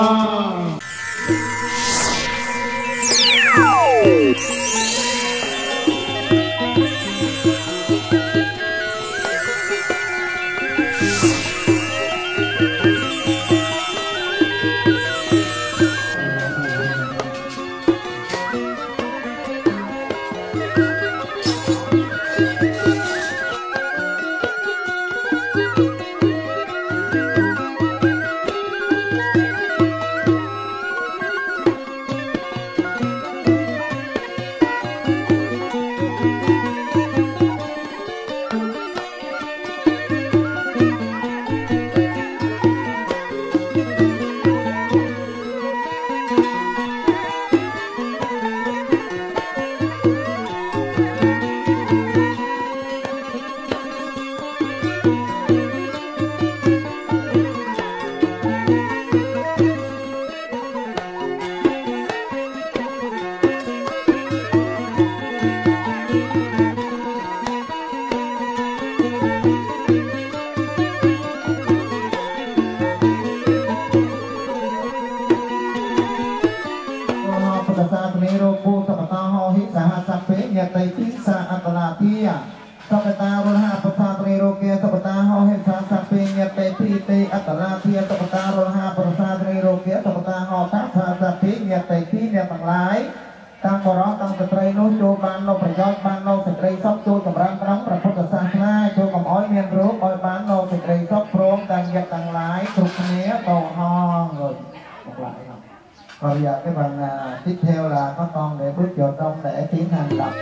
สัพพตาโรหะปทาตรีโรเกสัพพตาหอเหสาสัพเพเยเตปีเตอัตตราเทียสัพพตาโรหะปทาตรีโรเกสัพพตาหอทัพพาสัพเพเยเตปีเยต่างหลายตั้งบรอตั้งสตรีนู้โจบานโนประยชน์บานโนสตรีซบโจกำลังพร้อมพระพุทธศาสนาโจกำอ้อยเมียนรู้อ้อยบานโนสตรีซบพร้อมต่างเยต่างหลายทุกเนี้ยต่อห้องเลยบอกหลายครับcòn giờ cái phần uh, tiếp theo là các con để bước vào trong để tiến hành tập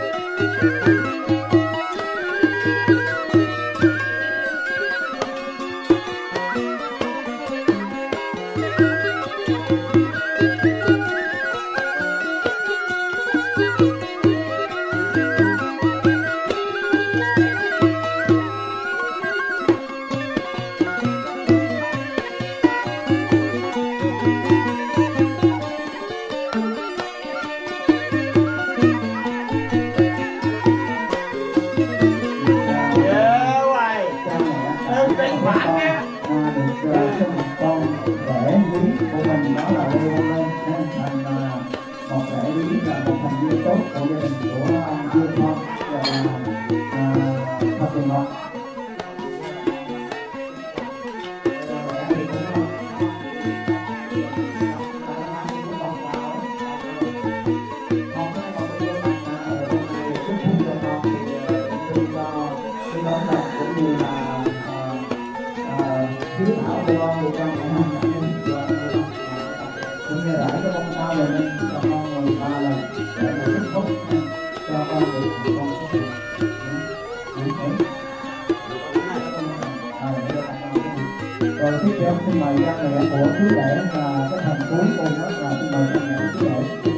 Rồi tiếp theo xin mời Giang Lệ của Chú Lệ và cái thành cuối cùng đó là xin mời Giang Lệ Chú Lệ.